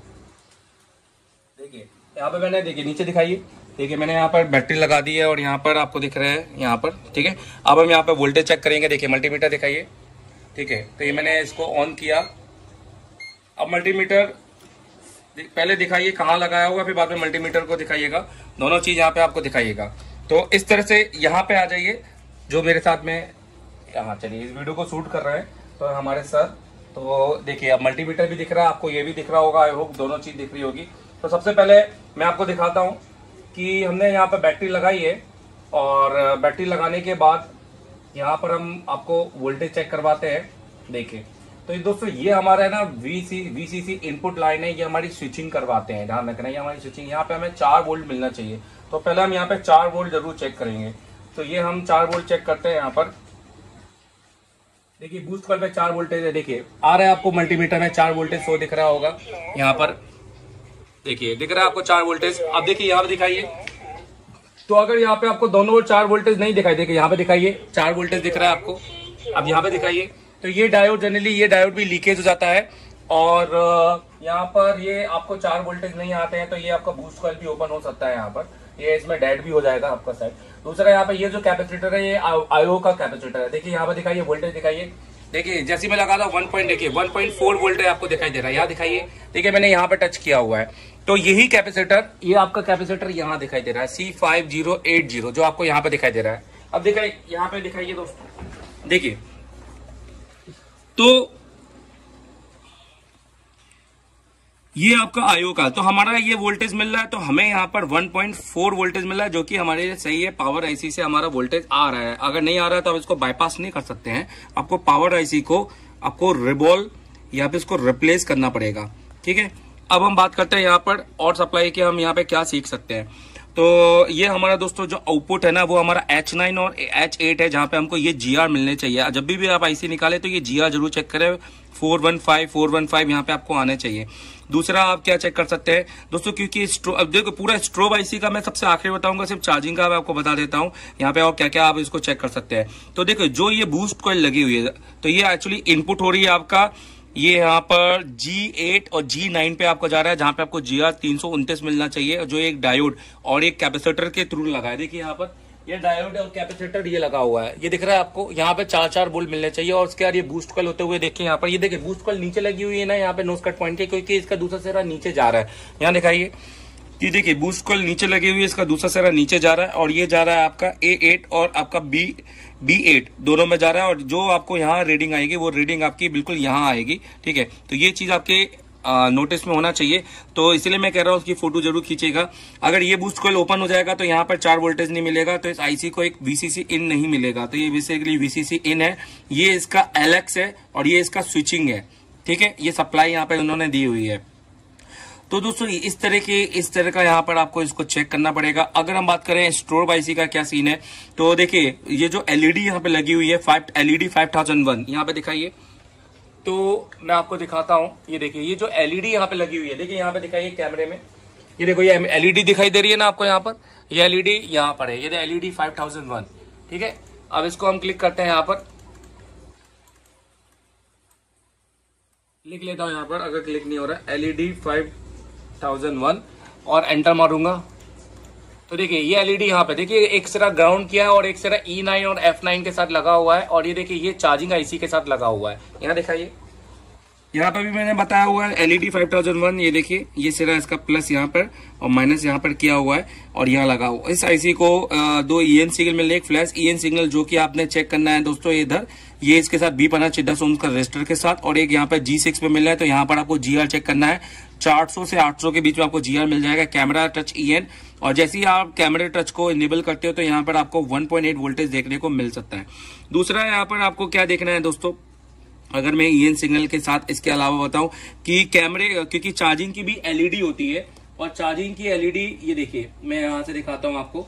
देखिए यहाँ पे मैंने, देखिए नीचे दिखाइए, देखिए मैंने यहाँ पर बैटरी लगा दी है और यहाँ पर आपको दिख रहा है यहाँ पर, ठीक है। अब हम यहाँ पे वोल्टेज चेक करेंगे। देखिए मल्टीमीटर दिखाइए, ठीक है। तो ये मैंने इसको ऑन किया। अब मल्टीमीटर पहले दिखाइए कहाँ लगाया होगा, फिर बाद में मल्टीमीटर को दिखाइएगा। दोनों चीज यहाँ पे आपको दिखाइएगा। तो इस तरह से यहाँ पे आ जाइए जो मेरे साथ में यहाँ, चलिए इस वीडियो को शूट कर रहे हैं तो हमारे सर। तो देखिए अब मल्टीमीटर भी दिख रहा है आपको, ये भी दिख रहा होगा, आई होप दोनों चीज दिख रही होगी। तो सबसे पहले मैं आपको दिखाता हूँ कि हमने यहाँ पर बैटरी लगाई है और बैटरी लगाने के बाद यहाँ पर हम आपको वोल्टेज चेक करवाते हैं। देखिए तो दोस्तों ये हमारा है ना वीसी वीसीसी इनपुट लाइन है, ये हमारी स्विचिंग करवाते हैं। ध्यान रखना ये हमारी स्विचिंग, यहाँ पे हमें चार वोल्ट मिलना चाहिए। तो पहले हम यहाँ पे चार वोल्ट जरूर चेक करेंगे। तो ये हम चार वोल्ट चेक करते हैं यहाँ पर। देखिए बूस्ट कॉइल पे चार वोल्टेज है, देखिए आ रहा है आपको मल्टीमीटर में चार वोल्टेज शो दिख रहा होगा यहाँ पर। देखिए दिख रहा है आपको चार वोल्टेज। अब देखिए यहाँ पे दिखाइए, तो अगर यहाँ पे आपको दोनों चार वोल्टेज नहीं दिखाई, देखिए यहाँ पे दिखाइए चार वोल्टेज दिख रहा है आपको, अब यहाँ पे दिखाइए, तो ये डायोड जनरली ये डायोड भी लीकेज हो जाता है और यहाँ पर ये आपको चार वोल्टेज नहीं आते हैं तो ये आपका बूस्ट कॉइल भी ओपन हो सकता है। यहाँ पर ये इसमें डेड भी हो जाएगा आपका साइड। दूसरा यहाँ पे ये जो कैपेसिटर है ये आईओ का कैपेसिटर है। देखिए यहाँ पे दिखाइए वोल्टेज दिखाइए, देखिए जैसे मैं लगा था वन पॉइंट देखिए वन पॉइंट फोर वोल्ट आपको दिखाई दे रहा है। यहाँ दिखाइए, देखिए मैंने यहाँ पे टच किया हुआ है, तो यही कैपेसिटर ये आपका कैपेसिटर यहाँ दिखाई दे रहा है C five zero eight zero जो आपको यहाँ पे दिखाई दे रहा है। अब दिखाइए यहाँ पे दिखाइए दोस्तों, देखिए तो ये आपका आईओ का, तो हमारा ये वोल्टेज मिल रहा है, तो हमें यहाँ पर वन पॉइंट फोर वोल्टेज मिल रहा है जो कि हमारे लिए सही है। पावर आईसी से हमारा वोल्टेज आ रहा है, अगर नहीं आ रहा है तो आप इसको बाईपास नहीं कर सकते हैं। आपको पावर आईसी को आपको रिबॉल या फिर इसको रिप्लेस करना पड़ेगा, ठीक है। अब हम बात करते हैं यहाँ पर और सप्लाई के, हम यहाँ पे क्या सीख सकते हैं। तो ये हमारा दोस्तों जो आउटपुट है ना वो हमारा एच नाइन और एच एट है, जहां पे हमको ये जीआर मिलने चाहिए। जब भी भी आप आईसी निकाले तो ये जीआर जरूर चेक करें, four one five four one five यहाँ पे आपको आने चाहिए। दूसरा आप क्या चेक कर सकते हैं दोस्तों, क्योंकि अब देखो पूरा स्ट्रोब आईसी का मैं सबसे आखिरी बताऊंगा, सिर्फ चार्जिंग का मैं आपको बता देता हूं यहाँ पे और क्या क्या आप इसको चेक कर सकते हैं। तो देखो जो ये बूस्ट कॉइल लगी हुई है तो ये एक्चुअली इनपुट हो रही है आपका, ये यहाँ पर जी एट और जी नाइन पे आपको जा रहा है, जहां पे आपको जी आर तीन सौ उनतीस मिलना चाहिए, जो एक डायोड और एक कैपेसिटर के थ्रू लगा है। देखिए यहाँ पर ये डायोड और कैपेसिटर ये लगा हुआ है, ये दिख रहा है आपको। यहाँ पे चार चार बोल्ट मिलने चाहिए और उसके बाद ये बूस्ट कॉइल होते हुए देखिए यहाँ पर, ये देखिए बूस्ट कॉइल नीचे लगी हुई है ना यहाँ पे नोज कट पॉइंट के, क्योंकि इसका दूसरा सिरा नीचे जा रहा है। यहाँ दिखाइए, ये देखिए बूस्ट कॉइल नीचे लगी हुई है, इसका दूसरा सिरा नीचे जा रहा है और ये जा रहा है आपका ए एट और आपका बी बी एट दोनों में जा रहा है। और जो आपको यहाँ रीडिंग आएगी वो रीडिंग आपकी बिल्कुल यहाँ आएगी, ठीक है। तो ये चीज आपके नोटिस में होना चाहिए, तो इसलिए मैं कह रहा हूँ उसकी फोटो जरूर खींचेगा। अगर ये बूस्ट कॉइल ओपन हो जाएगा तो यहाँ पर चार वोल्टेज नहीं मिलेगा, तो इस आईसी को एक वीसीसी इन नहीं मिलेगा। तो ये बेसिकली वीसीसी इन है, ये इसका एलएक्स है और ये इसका स्विचिंग है, ठीक है। ये सप्लाई यहाँ पे उन्होंने दी हुई है। तो दोस्तों इस तरह के इस तरह का यहाँ पर आपको इसको चेक करना पड़ेगा। अगर हम बात करें स्ट्रोब आईसी का क्या सीन है, तो देखिए ये जो एलईडी यहाँ पे लगी हुई है five LED five thousand one यहाँ पे दिखाइए, तो मैं आपको दिखाता हूँ। ये देखिए ये जो एलईडी यहाँ पे लगी हुई है, देखिए यहाँ पे दिखाइए कैमरे में, ये देखो ये एलईडी दिखाई दे रही है ना आपको यहाँ पर, ये एलईडी यहाँ पर है, ये एलईडी फाइव थाउजेंड वन, ठीक है। अब इसको हम क्लिक करते हैं, यहाँ पर लिख लेता हूँ यहाँ पर, अगर क्लिक नहीं हो रहा है एलईडी फाइव थाउजेंड वन और एंटर मारूंगा तो देखिए ये एलईडी यहाँ पे देखिए एक सिरा ग्राउंड किया है और एक सिरा ई नाइन और एफ नाइन के साथ लगा हुआ है, और ये देखिए ये चार्जिंग आईसी के साथ लगा हुआ है। यहाँ दिखाइए, यहाँ पे भी मैंने बताया हुआ है एलईडी फाइव थाउजेंड वन, ये देखिए ये सिरा इसका प्लस यहाँ पर और माइनस यहाँ पर किया हुआ है और यहाँ लगा हुआ। इस आईसी को दो ईएन सिग्नल मिल रहे, एक फ्लैश ईएन सिग्नल जो कि आपने चेक करना है दोस्तों इधर, ये इसके साथ बी पन्ना चिड्डा सोन का रजिस्टर के साथ, और एक यहाँ पर जी सिक्स पे मिल रहा है। तो यहाँ पर आपको जीआर चेक करना है, चार सौ से आठ सौ के बीच में आपको जीआर मिल जाएगा। कैमरा टच ईएन, और जैसे ही आप कैमरे टच को इनेबल करते हो तो यहाँ पर आपको वन पॉइंट एट वोल्टेज देखने को मिल सकता है। दूसरा यहाँ पर आपको क्या देखना है दोस्तों, अगर मैं ईएन सिग्नल के साथ इसके अलावा बताऊं कि कैमरे, क्योंकि चार्जिंग की भी एलईडी होती है और चार्जिंग की एलईडी ये देखिए मैं यहां से दिखाता हूं आपको,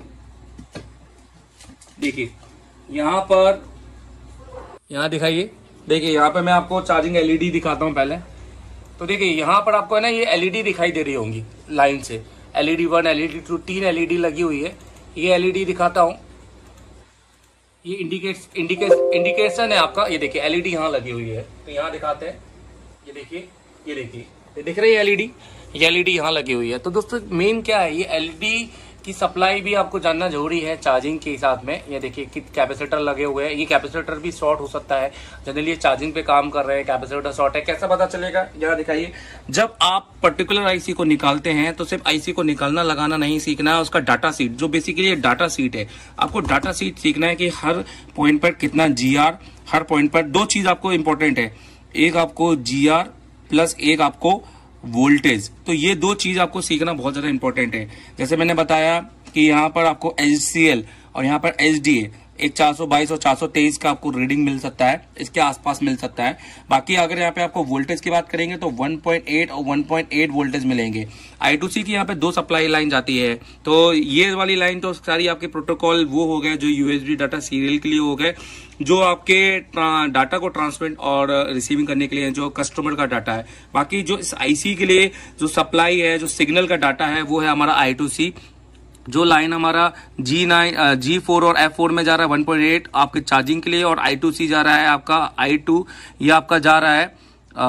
देखिए यहां पर, यहां दिखाइए, देखिए यहां पर मैं आपको चार्जिंग एलईडी दिखाता हूं पहले। तो देखिए यहां पर आपको है ना ये एलईडी दिखाई दे रही होंगी लाइन से, एलईडी वन एलईडी टू तीन एलईडी लगी हुई है। ये एलईडी दिखाता हूं, ये इंडिकेट इंडिकेट इंडिकेशन है आपका, ये देखिए एलईडी यहाँ लगी हुई है। तो यहाँ दिखाते हैं, ये देखिए ये देखिए ये दिख रही है एलईडी, ये एलईडी यहाँ लगी हुई है। तो दोस्तों मेन क्या है, ये एलईडी की सप्लाई भी आपको जानना जरूरी है चार्जिंग के साथ में। ये देखिए कि कैपेसिटर लगे हुए हैं, ये कैपेसिटर भी शॉर्ट हो सकता है, जनरली ये चार्जिंग पे काम कर रहे हैं, कैपेसिटर शॉर्ट है, कैसा पता चलेगा यहाँ दिखाइए। जब आप पर्टिकुलर आईसी को निकालते हैं तो सिर्फ आईसी को निकालना लगाना नहीं सीखना है, उसका डाटा सीट जो बेसिकली डाटा सीट है, आपको डाटा सीट सीखना है कि हर पॉइंट पर कितना जीआर, हर पॉइंट पर दो चीज आपको इंपॉर्टेंट है, एक आपको जीआर प्लस एक आपको वोल्टेज। तो ये दो चीज आपको सीखना बहुत ज्यादा इंपॉर्टेंट है। जैसे मैंने बताया कि यहाँ पर आपको एचसीएल और यहाँ पर एचडीए एक चार सौ बाईस और चार सौ तेईस का आपको रीडिंग मिल सकता है, इसके आसपास मिल सकता है। बाकी अगर यहाँ पे आपको वोल्टेज की बात करेंगे तो वन पॉइंट एट और वन पॉइंट एट वोल्टेज मिलेंगे। आई टू सी की यहाँ पे दो सप्लाई लाइन जाती है, तो ये वाली लाइन तो सारी आपके प्रोटोकॉल वो हो गए जो यूएसबी डाटा सीरियल के लिए हो गए, जो आपके डाटा को ट्रांसमिट और रिसीविंग करने के लिए जो कस्टमर का डाटा है। बाकी जो इस आईसी के लिए जो सप्लाई है, जो सिग्नल का डाटा है, वो है हमारा आई टू सी जो लाइन हमारा जी नाइन जी फोर और एफ फोर में जा रहा है वन पॉइंट एट आपके चार्जिंग के लिए, और आई टू सी जा रहा है आपका आई टू, ये आपका जा रहा है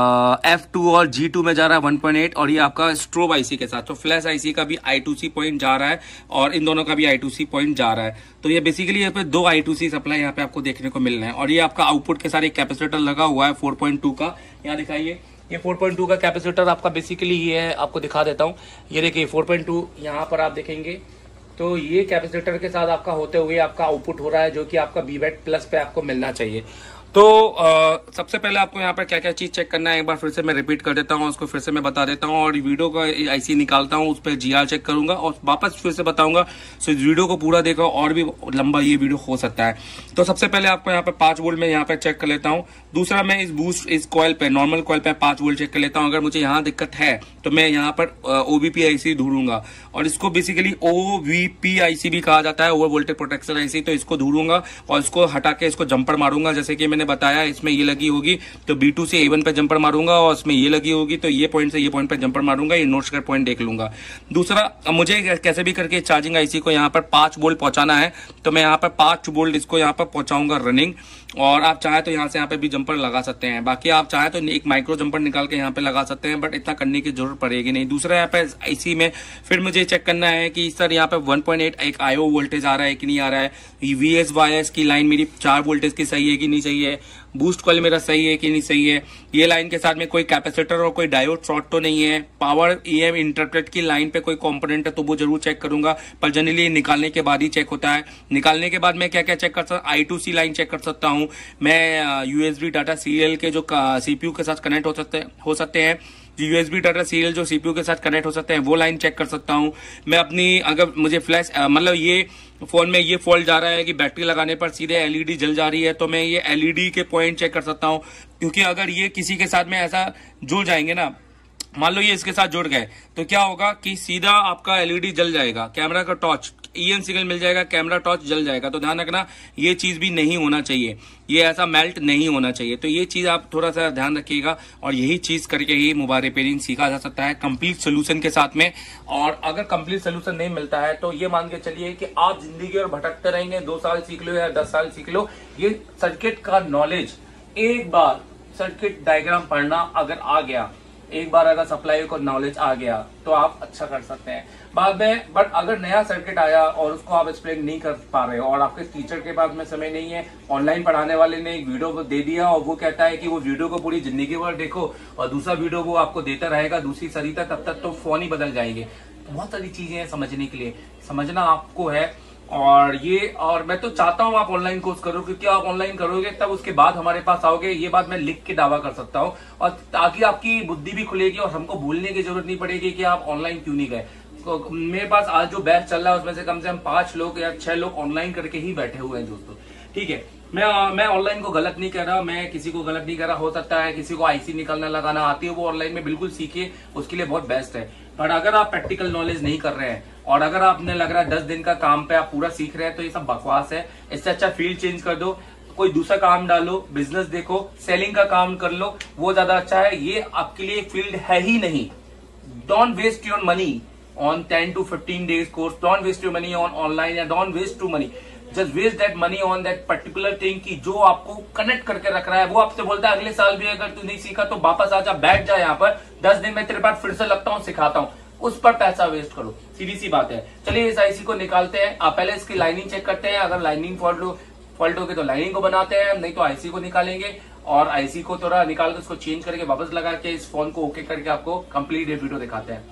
एफ टू और जी टू में जा रहा है वन पॉइंट एट, और ये आपका स्ट्रोब आईसी के साथ। तो फ्लैश आईसी का भी आई टू सी पॉइंट जा रहा है और इन दोनों का भी आई टू सी पॉइंट जा रहा है। तो ये बेसिकली यहाँ पे दो आई टू सी सप्लाई यहाँ पे आपको देखने को मिल रहे हैं। और ये आपका आउटपुट के साथ एक कैपेसिटर लगा हुआ है फोर पॉइंट टू का, यहाँ दिखाइए। ये फोर पॉइंट टू का कैपेसिटर आपका बेसिकली ये है, आपको दिखा देता हूँ। ये देखिए फोर पॉइंट टू यहाँ पर आप देखेंगे तो ये कैपेसिटर के साथ आपका होते हुए आपका आउटपुट हो रहा है, जो कि आपका बीवेट प्लस पे आपको मिलना चाहिए। तो आ, सबसे पहले आपको यहाँ पर क्या क्या चीज चेक करना है, एक बार फिर से मैं रिपीट कर देता हूँ, उसको फिर से मैं बता देता हूँ। और वीडियो का आईसी निकालता हूँ, उस पर जीआर चेक करूंगा और वापस फिर से बताऊंगा। सो इस वीडियो को पूरा देखो, और भी लंबा ये वीडियो हो सकता है। तो सबसे पहले आपको यहाँ पे पांच वोल्ट में यहाँ पे चेक कर लेता हूँ। दूसरा मैं इस बूस्ट इस कॉइल पे नॉर्मल कॉइल पे पांच वोल्ट चेक कर लेता हूँ। अगर मुझे यहाँ दिक्कत है तो मैं यहाँ पर ओवीपी आईसी ढूंढूंगा, और इसको बेसिकली ओवीपी आईसी भी कहा जाता है, ओवर वोल्टेज प्रोटेक्शन आईसी। तो इसको ढूंढूंगा और इसको हटा के इसको जंपर मारूंगा, जैसे कि मैंने बताया इसमें ये लगी होगी तो बी टू से ए वन पे जंपर मारूंगा, और इसमें ये लगी होगी तो ये पॉइंट से ये पॉइंट पे जंपर मारूंगा, ये नोट्स का पॉइंट देख लूंगा। दूसरा मुझे कैसे भी करके चार्जिंग आईसी को यहाँ पर पांच वोल्ट पहुंचाना है, तो मैं यहाँ पर पांच वोल्ट इसको यहाँ पर पहुंचाऊंगा रनिंग। और आप चाहे तो यहाँ से यहाँ पे भी जंपर लगा सकते हैं, बाकी आप चाहे तो एक माइक्रो जंपर निकाल के यहाँ पे लगा सकते हैं, बट इतना करने की जरूरत पड़ेगी नहीं। दूसरा यहाँ पे आईसी में फिर मुझे चेक करना है कि सर यहाँ पे वन पॉइंट एट एक आईओ वोल्टेज आ रहा है कि नहीं आ रहा है, वीएस वाईएस की लाइन मेरी चार वोल्टेज की सही है कि नहीं सही है, बूस्ट कॉइल मेरा सही है कि नहीं सही है, ये लाइन के साथ में कोई कैपेसिटर और कोई डायोड शॉर्ट तो नहीं है, पावर ईएम इंटरप्रेट की लाइन पे कोई कंपोनेंट है तो वो जरूर चेक करूंगा, पर जनरली निकालने के बाद ही चेक होता है। निकालने के बाद मैं क्या क्या चेक कर सकता हूँ, I two C line check कर सकता हूँ मैं, यूएसबी डाटा सीरियल के जो सीपीयू के साथ कनेक्ट हो सकते हो सकते हैं यूएसबी डाटा सीरियल जो सीपीयू के साथ कनेक्ट हो सकते हैं वो लाइन चेक कर सकता हूं मैं अपनी। अगर मुझे फ्लैश मतलब ये फोन में ये फॉल्ट जा रहा है कि बैटरी लगाने पर सीधे एलईडी जल जा रही है, तो मैं ये एलईडी के पॉइंट चेक कर सकता हूं, क्योंकि अगर ये किसी के साथ में ऐसा जुड़ जाएंगे ना, मान लो ये इसके साथ जुड़ गए, तो क्या होगा कि सीधा आपका एलईडी जल जाएगा, कैमरा का टॉर्च ईएन सिग्नल मिल जाएगा, कैमरा टॉर्च जल जाएगा। तो ध्यान रखना ये चीज भी नहीं होना चाहिए, ये ऐसा मेल्ट नहीं होना चाहिए। तो ये चीज आप थोड़ा सा ध्यान रखिएगा, और यही चीज करके ही मोबाइल रिपेयरिंग सीखा जा सकता है कंप्लीट सोल्यूशन के साथ में। और अगर कंप्लीट सोल्यूशन नहीं मिलता है तो ये मान के चलिए कि आप जिंदगी और भटकते रहेंगे, दो साल सीख लो या दस साल सीख लो, ये सर्किट का नॉलेज एक बार सर्किट डायग्राम पढ़ना अगर आ गया, एक बार अगर सप्लाई को नॉलेज आ गया तो आप अच्छा कर सकते हैं बाद में। बट अगर नया सर्किट आया और उसको आप एक्सप्लेन नहीं कर पा रहे हो, और आपके टीचर के पास में समय नहीं है, ऑनलाइन पढ़ाने वाले ने एक वीडियो को दे दिया और वो कहता है कि वो वीडियो को पूरी जिंदगी भर देखो, और दूसरा वीडियो वो आपको देता रहेगा दूसरी सरिता, तब तक तो फोन ही बदल जाएंगे। बहुत सारी चीजें हैं समझने के लिए, समझना आपको है। और ये और मैं तो चाहता हूं आप ऑनलाइन कोर्स करो, क्योंकि आप ऑनलाइन करोगे तब उसके बाद हमारे पास आओगे, ये बात मैं लिख के दावा कर सकता हूं, और ताकि आपकी बुद्धि भी खुलेगी और हमको भूलने की जरूरत नहीं पड़ेगी कि आप ऑनलाइन क्यों नहीं गए। तो मेरे पास आज जो बैच चल रहा है उसमें से कम से कम पांच लोग या छह लोग ऑनलाइन करके ही बैठे हुए हैं दोस्तों, ठीक है। मैं मैं ऑनलाइन को गलत नहीं कह रहा, मैं किसी को गलत नहीं कह रहा। हो सकता है किसी को आईसी निकालना लगाना आती है, वो ऑनलाइन में बिल्कुल सीखिए, उसके लिए बहुत बेस्ट है। पर अगर आप प्रैक्टिकल नॉलेज नहीं कर रहे हैं और अगर आपने लग रहा है दस दिन का काम पे आप पूरा सीख रहे हैं, तो ये सब बकवास है। इससे अच्छा फील्ड चेंज कर दो, कोई दूसरा काम डालो, बिजनेस देखो, सेलिंग का काम कर लो, वो ज्यादा अच्छा है। ये आपके लिए एक फील्ड है ही नहीं। Don't waste your money on ten to fifteen days course, don't waste your money on online and don't waste too money, just waste that money on that particular thing कि जो आपको कनेक्ट करके रख रहा है। वो आपसे बोलता है अगले साल भी अगर तू नहीं सीखा तो वापस आ जा, बैठ जा यहाँ पर, दस दिन में तेरे पास फिर से लगता हूँ सिखाता हूँ, उस पर पैसा वेस्ट करो, सीधी सी बात है। चलिए इस आईसी को निकालते हैं। आप पहले इसकी लाइनिंग चेक करते हैं, अगर लाइनिंग फॉल्ट फॉल्ट होगी तो लाइनिंग को बनाते हैं, नहीं तो आईसी को निकालेंगे, और आईसी को थोड़ा निकाल के उसको चेंज करके वापस लगा के इस फोन को ओके करके आपको कंप्लीट वीडियो दिखाते हैं।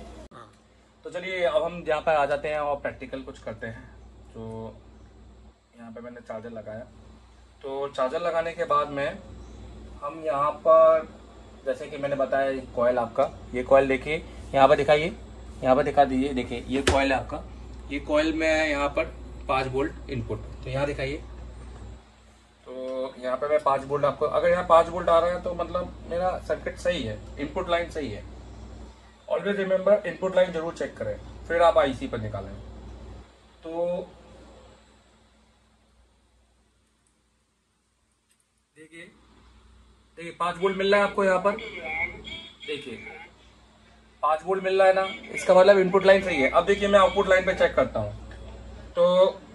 तो चलिए अब हम यहाँ पर आ जाते हैं और प्रैक्टिकल कुछ करते हैं। तो यहाँ पे मैंने चार्जर लगाया, तो चार्जर लगाने के बाद में हम यहाँ पर जैसे कि मैंने बताया ये कॉइल आपका, ये कॉइल देखिए यहाँ पर दिखाइए, यहाँ पर दिखा दीजिए, देखिए ये कॉइल है आपका, ये कॉइल में है यहाँ पर पाँच वोल्ट इनपुट, तो यहाँ दिखाइए। तो यहाँ पे मैं पाँच वोल्ट आपको, अगर यहाँ पाँच वोल्ट आ रहा है तो मतलब मेरा सर्किट सही है, इनपुट लाइन सही है। ऑलवेज रिमेंबर इनपुट लाइन जरूर चेक करें, फिर आप आईसी पर निकालें। तो देखिए देखिए पांच वोल्ट मिल रहा है आपको यहाँ पर, देखिए पांच वोल्ट मिल रहा है ना, इसका मतलब इनपुट लाइन सही है। अब देखिए मैं आउटपुट लाइन पे चेक करता हूँ, तो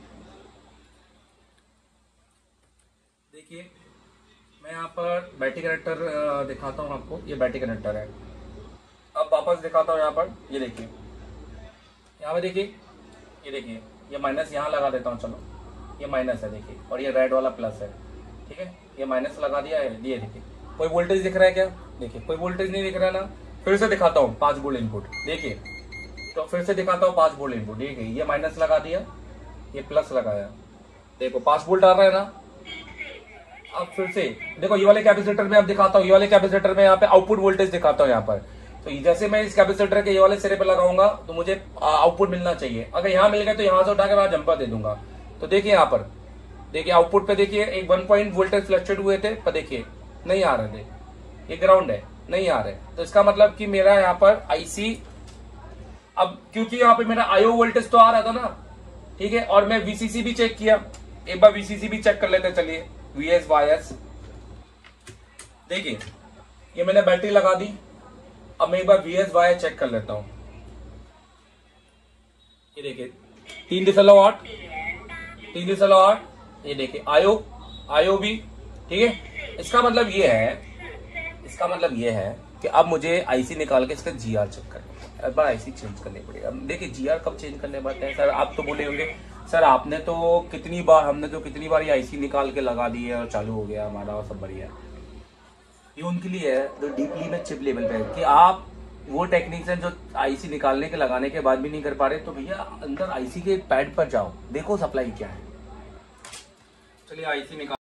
देखिए मैं यहाँ पर बैटरी कनेक्टर दिखाता हूँ आपको। ये बैटरी कनेक्टर है। अब वापस दिखाता हूँ यहाँ पर। ये देखिए यहाँ पे देखिए, ये देखिए ये माइनस यहाँ लगा देता हूँ। चलो ये माइनस है देखिए, और ये रेड वाला प्लस है। ठीक है, ये माइनस लगा दिया है। ये देखिए कोई वोल्टेज दिख रहा है क्या? देखिए कोई वोल्टेज नहीं दिख रहा ना। फिर से दिखाता हूँ पांच वोल्ट इनपुट। देखिए तो फिर से दिखाता हूँ पांच वोल्ट इनपुट। देखिए ये माइनस लगा दिया, ये प्लस लगाया। देखो पांच वोल्ट आ रहा है ना। अब फिर से देखो ये वाले कैपेसिटर में अब दिखाता हूँ। ये वाले कैपेसिटर में यहाँ पे आउटपुट वोल्टेज दिखाता हूँ यहाँ पर। तो जैसे मैं इस कैपेसिटर के ये वाले सिरे पे लगाऊंगा तो मुझे आउटपुट मिलना चाहिए। अगर यहाँ मिल गया तो यहाँ से उठा के मैं जंपर दे दूंगा। तो देखिए यहाँ पर देखिए आउटपुट पे देखिए एक वन पॉइंट वोल्टेज फ्लक्चुएट हुए थे, पर देखिए नहीं आ रहे थे। ये ग्राउंड है, नहीं आ रहे। तो इसका मतलब कि मेरा यहाँ पर आईसी, अब क्योंकि यहाँ पे मेरा आईओ वोल्टेज तो आ रहा था ना, ठीक है, और मैं वीसीसी भी चेक किया। एक बार वीसीसी भी चेक कर लेते। चलिए वीएस वाईएस, देखिए ये मैंने बैटरी लगा दी। अब मैं एक बार वीएस वाईएस चेक कर लेता हूं। ये देखिए तीन दशमलव आठ तीन दशमलव आठ ये देखिए आयो आयो भी, ठीक है। इसका मतलब ये है इसका मतलब ये है कि अब मुझे आईसी निकाल के इसका जीआर चेक करना है। एक बार आईसी चेंज करनी पड़ेगी। अब देखिए जीआर कब चेंज करने पड़ते हैं? सर आप तो बोले होंगे सर आपने तो कितनी बार हमने तो कितनी बार ये आईसी निकाल के लगा दी है और चालू हो गया हमारा और सब बढ़िया। ये उनके लिए है जो डीपली में चिप लेवल पे है कि आप वो टेक्नीशियन जो आईसी निकालने के लगाने के बाद भी नहीं कर पा रहे, तो भैया अंदर आईसी के पैड पर जाओ, देखो सप्लाई क्या है। चलिए आईसी निकाल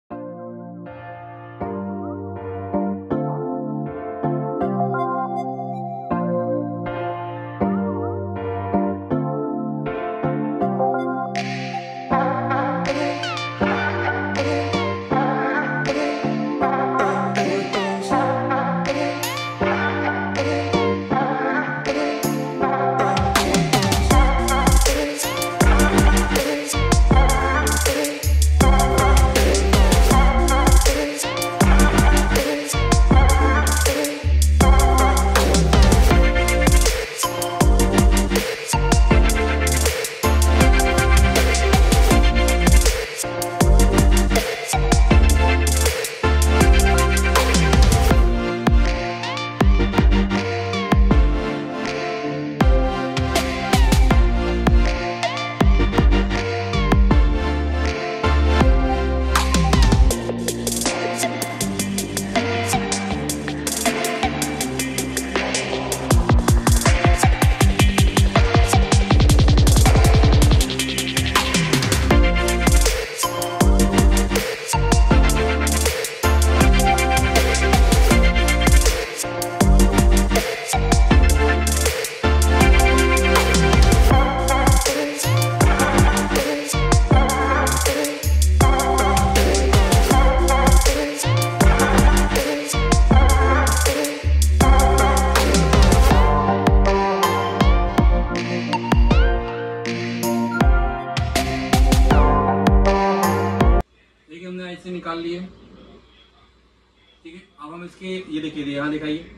आईसी निकाल लिए, ठीक है। अब हम इसके ये देखिए यहाँ दिखाइए,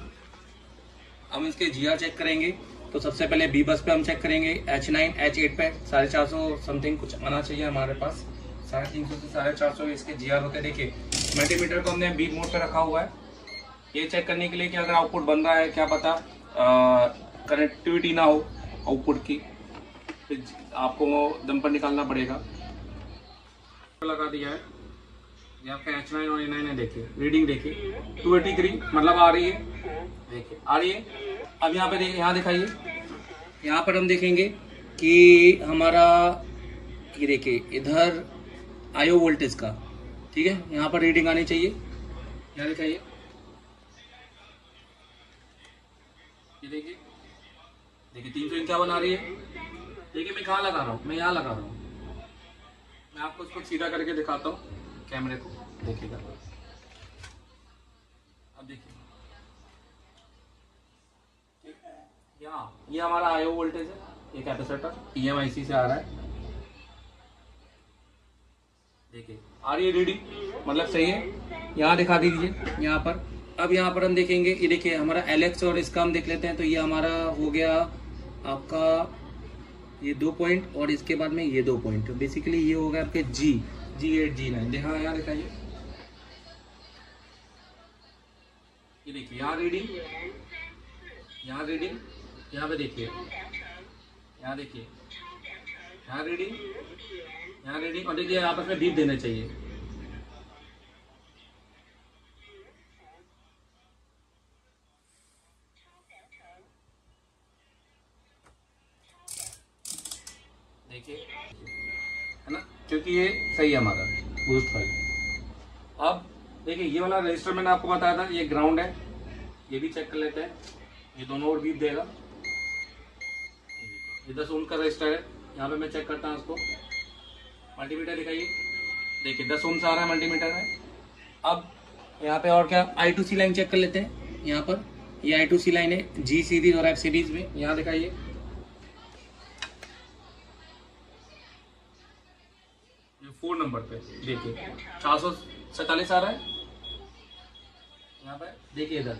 हम इसके जीआर चेक करेंगे। तो सबसे पहले बी बस पे हम चेक करेंगे एच नाइन एच एट पे साढ़े चार सौ समथिंग कुछ आना चाहिए हमारे पास। साढ़े तीन सौ से साढ़े चार सौ इसके जीआर होते हैं। देखिए मल्टीमीटर को हमने बी मोड पे रखा हुआ है ये चेक करने के लिए कि अगर आउटपुट बन रहा है, क्या पता कनेक्टिविटी ना हो आउटपुट की, फिर आपको डंपर निकालना पड़ेगा। लगा दिया है ये आपका एच नाइन और ए नाइन है। देखिए रीडिंग देखिए टू एटी थ्री मतलब आ रही है, देखिए आ रही है। अब यहाँ पे देखिए, यहाँ दिखाइए, यहाँ पर हम देखेंगे कि हमारा ये देखिए इधर आईओ वोल्टेज का, ठीक है, यहाँ पर रीडिंग आनी चाहिए। यहाँ दिखाइए, ये देखिए देखिए तीन सौ इक्यावन आ रही है। देखिए मैं कहाँ लगा रहा हूँ, मैं यहाँ लगा रहा हूँ। मैं आपको इसको सीधा करके दिखाता हूँ कैमरे को, देखिएगा। अब देखिए यहाँ ये हमारा आईओ वोल्टेज है, ये कैपेसिटर ईएमआईसी से आ रहा है। देखिए आ रही है रीडिंग, मतलब सही है। यहाँ दिखा दीजिए यहाँ पर। अब यहाँ पर हम देखेंगे, ये देखिए हमारा एलेक्स और इसका हम देख लेते हैं। तो ये हमारा हो गया आपका ये दो पॉइंट और इसके बाद में ये दो पॉइंट, बेसिकली ये होगा आपके जी जी एट जी नाइन। देखा यहाँ दिखाइए, ये देखिए यहाँ रीडिंग, यहाँ रीडिंग, यहाँ पे देखिए, यहाँ देखिए, यहाँ रीडिंग, यहाँ रीडिंग, और देखिए आपस में बीप देना चाहिए। देखिए है ना, क्योंकि ये सही है हमारा बूस्ट फाइल। अब देखिए ये वाला रजिस्टर मैंने आपको बताया था, ये ग्राउंड है, ये भी चेक कर लेते हैं। ये दोनों और बीप देगा। ये दस ओम का रजिस्टर है, यहाँ पे मैं चेक करता हूँ इसको। मल्टीमीटर दिखाइए, देखिए दस ओम से आ रहा है मल्टीमीटर में। अब यहाँ पे और क्या, I two C line check कर लेते हैं। यहाँ पर ये आई टू सी लाइन है जी सीरीज और एफ सीरीज में। यहाँ दिखाइए, फोर नंबर पे देखिए चार सौ सैतालीस आ रहा है। यहाँ पे देखिए इधर,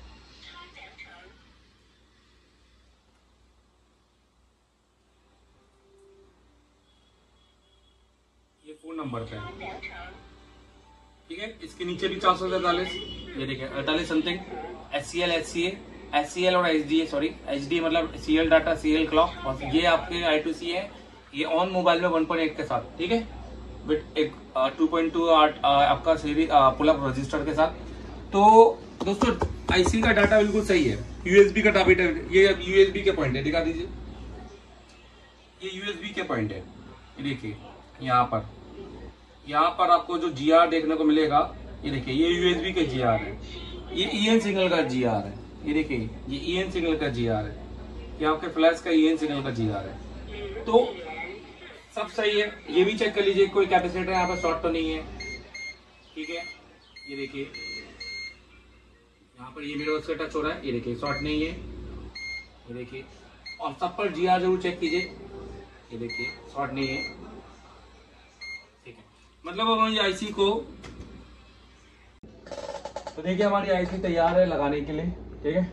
ये फोर नंबर पे है, ठीक है। इसके नीचे भी चार सौ सैतालीस, ये देखिए अड़तालीस something. H C L, H C A, H C L और H D A, sorry H D मतलब C L data, C L clock, और ये आपके आई टू सी है। ये ऑन मोबाइल में वन पॉइंट एट के साथ, ठीक है, विथ एक टू पॉइंट टू आपका सीरीज पुल अप रजिस्टर के साथ। तो दोस्तों आईसी का डाटा बिल्कुल सही है। यूएसबी का डाटा, ये यूएसबी के पॉइंट है, दिखा दीजिए, ये यूएसबी के पॉइंट है। ये देखिए यहाँ पर, यहाँ पर आपको जो जीआर देखने को मिलेगा, ये देखिए ये यूएसबी के जीआर है, ये ईएन सिग्नल का जीआर है। ये देखिए ये ईएन सिग्नल का जीआर है, ये आपके फ्लैश का ईएन सिग्नल का जीआर है। तो सब सही है। ये भी चेक कर लीजिए, कोई कैपेसिटर यहाँ पर शॉर्ट तो नहीं है, ठीक है। ये देखिए यहाँ पर ये मेरे उससे टच हो रहा है, ये देखिए शॉर्ट नहीं है, ये देखिए। और सब पर जीआर जरूर चेक कीजिए, ये देखिए शॉर्ट नहीं है, ठीक है। मतलब अब ये आईसी को, तो देखिए हमारी आईसी तैयार है लगाने के लिए, ठीक है।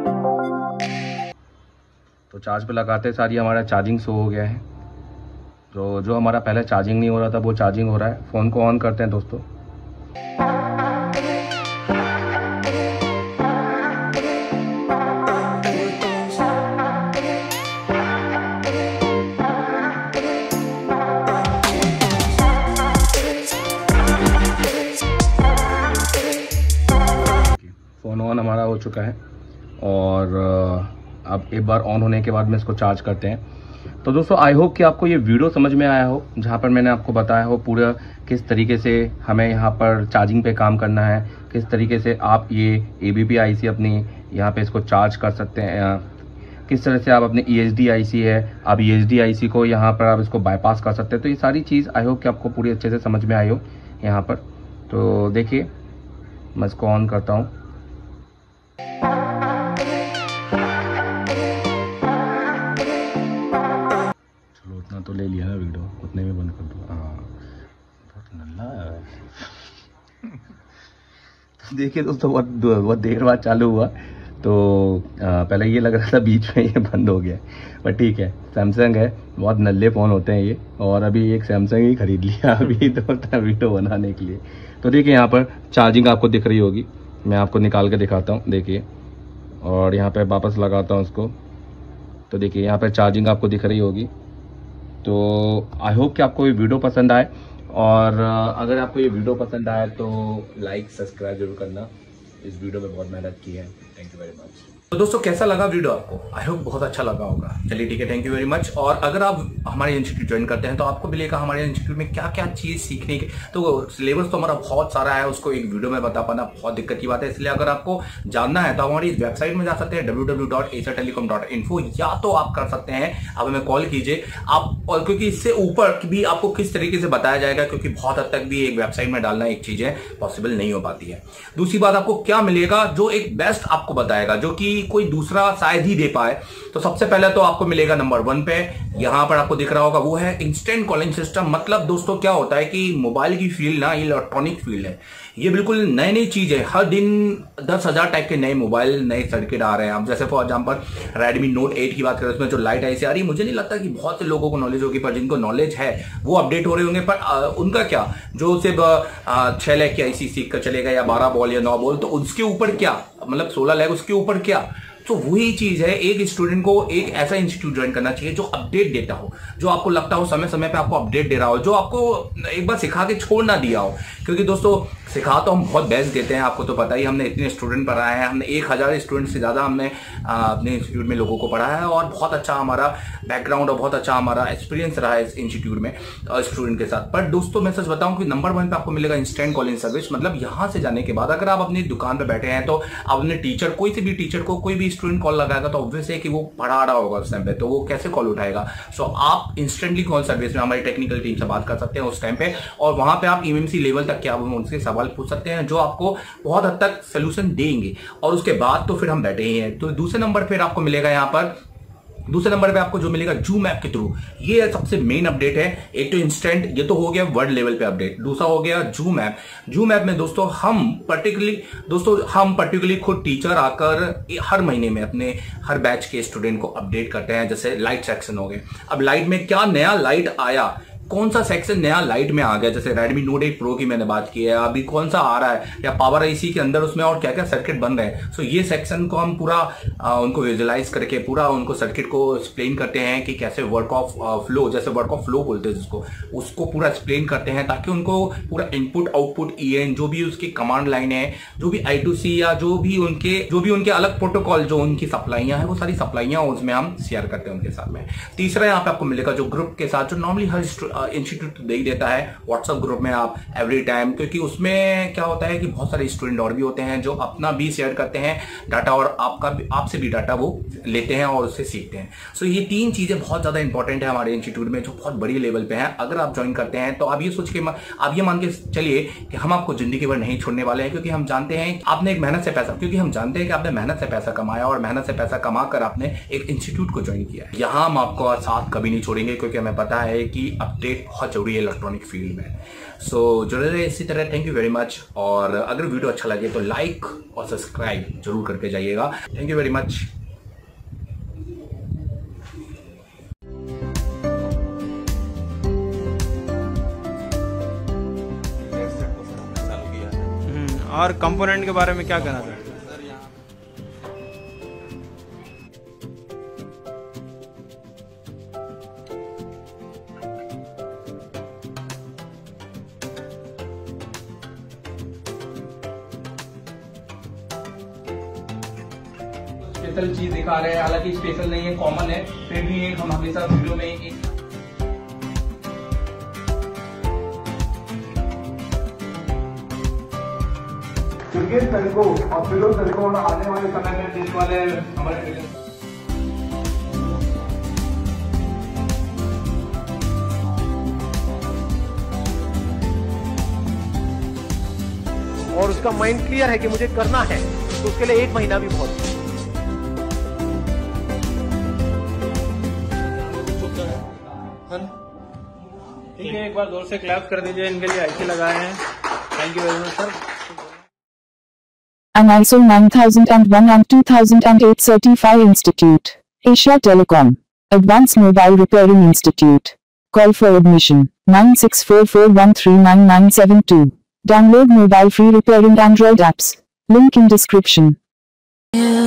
तो चार्ज पे लगाते सारी हमारा चार्जिंग शो हो गया है। तो जो हमारा पहले चार्जिंग नहीं हो रहा था वो चार्जिंग हो रहा है। फ़ोन को ऑन करते हैं दोस्तों। फ़ोन ऑन हमारा हो चुका है और अब एक बार ऑन होने के बाद में इसको चार्ज करते हैं। तो दोस्तों आई होप कि आपको ये वीडियो समझ में आया हो, जहाँ पर मैंने आपको बताया हो पूरा किस तरीके से हमें यहाँ पर चार्जिंग पे काम करना है, किस तरीके से आप ये ए बी पी आई सी अपनी यहाँ पे इसको चार्ज कर सकते हैं, किस तरह से आप अपने ई एच डी आई सी है आप ई एच डी आई सी को यहाँ पर आप इसको बाईपास कर सकते हैं। तो ये सारी चीज़ आई होप कि आपको पूरी अच्छे से समझ में आई हो यहाँ पर। तो देखिए मैं इसको ऑन करता हूँ। चलो उतना तो ले लिया ना वीडियो, उतने में बंद कर दो। हाँ बहुत नल्ला है। देखिए दोस्तों बहुत बहुत देर बाद चालू हुआ, तो आ, पहले ये लग रहा था बीच में ये बंद हो गया, पर ठीक है सैमसंग है, बहुत नल्ले फ़ोन होते हैं ये। और अभी एक सैमसंग ही खरीद लिया अभी तो वीडियो बनाने के लिए। तो देखिए यहाँ पर चार्जिंग आपको दिख रही होगी, मैं आपको निकाल के दिखाता हूँ। देखिए और यहाँ पे वापस लगाता हूँ उसको, तो देखिए यहाँ पे चार्जिंग आपको दिख रही होगी। तो आई होप कि आपको ये वीडियो पसंद आए, और अगर आपको ये वीडियो पसंद आए तो लाइक सब्सक्राइब जरूर करना। इस वीडियो में बहुत मेहनत की है। Thank you very much. तो दोस्तों कैसा लगा वीडियो आपको? आई होप बहुत अच्छा लगा होगा। चलिए ठीक है, थैंक यू वेरी मच। और अगर आप हमारे इंस्टीट्यूट ज्वाइन करते हैं तो आपको मिलेगा हमारे इंस्टीट्यूट में क्या क्या चीज़ सीखने की। तो सिलेबस तो हमारा बहुत सारा है, उसको एक वीडियो में बता पाना बहुत दिक्कत की बात है। इसलिए अगर आपको जानना है तो हमारी इस वेबसाइट में जा सकते हैं W W W dot Acer telecom dot info, या तो आप कर सकते हैं आप हमें कॉल कीजिए आप। और क्योंकि इससे ऊपर भी आपको किस तरीके से बताया जाएगा, क्योंकि बहुत हद तक भी एक वेबसाइट में डालना एक चीज़ है, पॉसिबल नहीं हो पाती है। दूसरी बात, आपको क्या मिलेगा जो एक बेस्ट आपको बताएगा, जो कि कोई दूसरा शायद ही दे पाए। तो सबसे पहले तो आपको मिलेगा नंबर वन पे, यहां पर आपको दिख रहा होगा, वो है इंस्टेंट कॉलिंग सिस्टम। मतलब दोस्तों क्या होता है कि मोबाइल की फील्ड ना इलेक्ट्रॉनिक फील्ड है, ये बिल्कुल नई नई चीज है। हर दिन दस हजार टाइप के नए मोबाइल नए सर्किट आ रहे हैं। अब जैसे for example Redmi Note eight की बात करें, उसमें जो लाइट ऐसी आ रही है, मुझे नहीं लगता कि बहुत से लोगों को नॉलेज होगी, पर जिनको नॉलेज है वो अपडेट हो रहे होंगे। पर आ, उनका क्या, जो सिर्फ छह लाख की आईसी सीख कर चलेगा या बारह बॉल या नौ बॉल, तो उसके ऊपर क्या, मतलब सोलह लाख उसके ऊपर क्या। तो वही चीज है, एक स्टूडेंट को एक ऐसा इंस्टीट्यूट ज्वाइन करना चाहिए जो अपडेट देता हो, जो आपको लगता हो समय समय पे आपको अपडेट दे रहा हो, जो आपको एक बार सिखा के छोड़ ना दिया हो। क्योंकि दोस्तों सिखा तो हम बहुत बेस्ट देते हैं, आपको तो पता ही, हमने इतने स्टूडेंट पढ़ाए हैं, हमने एक हजार स्टूडेंट से ज्यादा हमने अपने इंस्टीट्यूट में लोगों को पढ़ाया है, और बहुत अच्छा हमारा बैकग्राउंड और बहुत अच्छा हमारा एक्सपीरियंस रहा है इस इंस्टीट्यूट में स्टूडेंट के साथ। पर दोस्तों मैं सच बताऊं कि नंबर वन पे आपको मिलेगा इंस्टेंट कॉलिंग सर्विस। मतलब यहां से जाने के बाद अगर आप अपनी दुकान पर बैठे हैं तो आप अपने टीचर, कोई से भी टीचर को कोई भी स्टूडेंट कॉल लगाएगा तो ऑब्वियस है कि वो पढ़ा रहा होगा उस टाइम पे, तो वो कैसे कॉल उठाएगा। सो so, आप इंस्टेंटली कॉल सर्विस में हमारी टेक्निकल टीम से बात कर सकते हैं उस टाइम पे, और वहां पे आप ईएमसी लेवल तक के आप उनसे सवाल पूछ सकते हैं, जो आपको बहुत हद तक सोल्यूशन देंगे। और उसके बाद तो फिर हम बैठे ही हैं। तो दूसरे नंबर फिर आपको मिलेगा यहाँ पर, दूसरे नंबर पे आपको जो मिलेगा जूम ऐप के थ्रू, ये सबसे मेन अपडेट है। एक तो इंस्टेंट, ये तो हो गया वर्ल्ड लेवल पे अपडेट, दूसरा हो गया जूम ऐप। जूम ऐप में दोस्तों हम पर्टिकुलरली दोस्तों हम पर्टिकुलरली खुद टीचर आकर हर महीने में अपने हर बैच के स्टूडेंट को अपडेट करते हैं। जैसे लाइट सेक्शन हो गए, अब लाइट में क्या नया लाइट आया, कौन सा सेक्शन नया लाइट में आ गया, जैसे रेडमी नोट एट प्रो की मैंने बात की है, अभी कौन सा आ रहा है, या पावर आईसी के अंदर उसमें और क्या क्या सर्किट बन रहे हैं। सो ये सेक्शन को हम पूरा आ, उनको विजुअलाइज करके पूरा उनको सर्किट को एक्सप्लेन करते हैं कि कैसे वर्क ऑफ फ्लो, जैसे वर्क ऑफ फ्लो बोलते हैं जिसको, उसको पूरा एक्सप्लेन करते हैं, ताकि उनको पूरा इनपुट आउटपुट ईएन जो भी उसकी कमांड लाइन है, जो भी आई टू सी या जो भी उनके जो भी उनके अलग प्रोटोकॉल जो उनकी सप्लाइयां हैं, वो सारी सप्लाइयां उसमें हम शेयर करते हैं उनके साथ में। तीसरा यहाँ पे आपको मिलेगा जो ग्रुप के साथ, जो नॉर्मली हर इंस्टीट्यूट दे ही देता है, व्हाट्सएप ग्रुप में आप एवरी टाइम, क्योंकि उसमें क्या होता है कि बहुत सारे स्टूडेंट और भी होते हैं जो अपना भी शेयर करते हैं डाटा, और आपका भी, आपसे भी डाटा वो लेते हैं और उससे सीखते हैं। सो ये तीन चीजें बहुत ज्यादा इंपॉर्टेंट है हमारे इंस्टीट्यूट में, जो बहुत बड़ी लेवल पे है। अगर आप ज्वाइन करते हैं तो आप ये सोच के आप ये मान के चलिए कि हम आपको जिंदगी भर नहीं छोड़ने वाले हैं, क्योंकि हम जानते हैं आपने एक मेहनत से पैसा क्योंकि हम जानते हैं कि आपने मेहनत से पैसा कमाया, और मेहनत से पैसा कमा कर आपने एक इंस्टीट्यूट को ज्वाइन किया। यहाँ हम आपको साथ कभी नहीं छोड़ेंगे, क्योंकि हमें पता है कि अपडेट बहुत जरूरी है इलेक्ट्रॉनिक फील्ड में। सो so, जुड़े रहे इसी तरह। थैंक यू वेरी मच, और अगर वीडियो अच्छा लगे तो लाइक और सब्सक्राइब जरूर करके जाइएगा। Thank you very much. और कंपोनेंट के बारे में क्या कहना चाहते हैं? स्पेशल चीज दिखा रहे हैं, हालांकि स्पेशल नहीं है, कॉमन है, फिर भी एक हम हमेशा वीडियो में एक क्रिकेट तरीकों और फिल्म तरीकों में आने वाले समय में देने वाले हमारे और उसका माइंड क्लियर है कि मुझे करना है, तो उसके लिए एक महीना भी बहुत है। ठीक है, एक बार जोर से क्लैप कर दीजिए इनके लिए, आईसी लगाए हैं। Thank you very much sir. An I S O nine thousand one and two thousand eight Certified Institute. Asia Telecom. Advanced Mobile Repairing Institute. Call for admission nine six four four one three nine nine seven two. Download mobile free repairing Android apps. Link in description.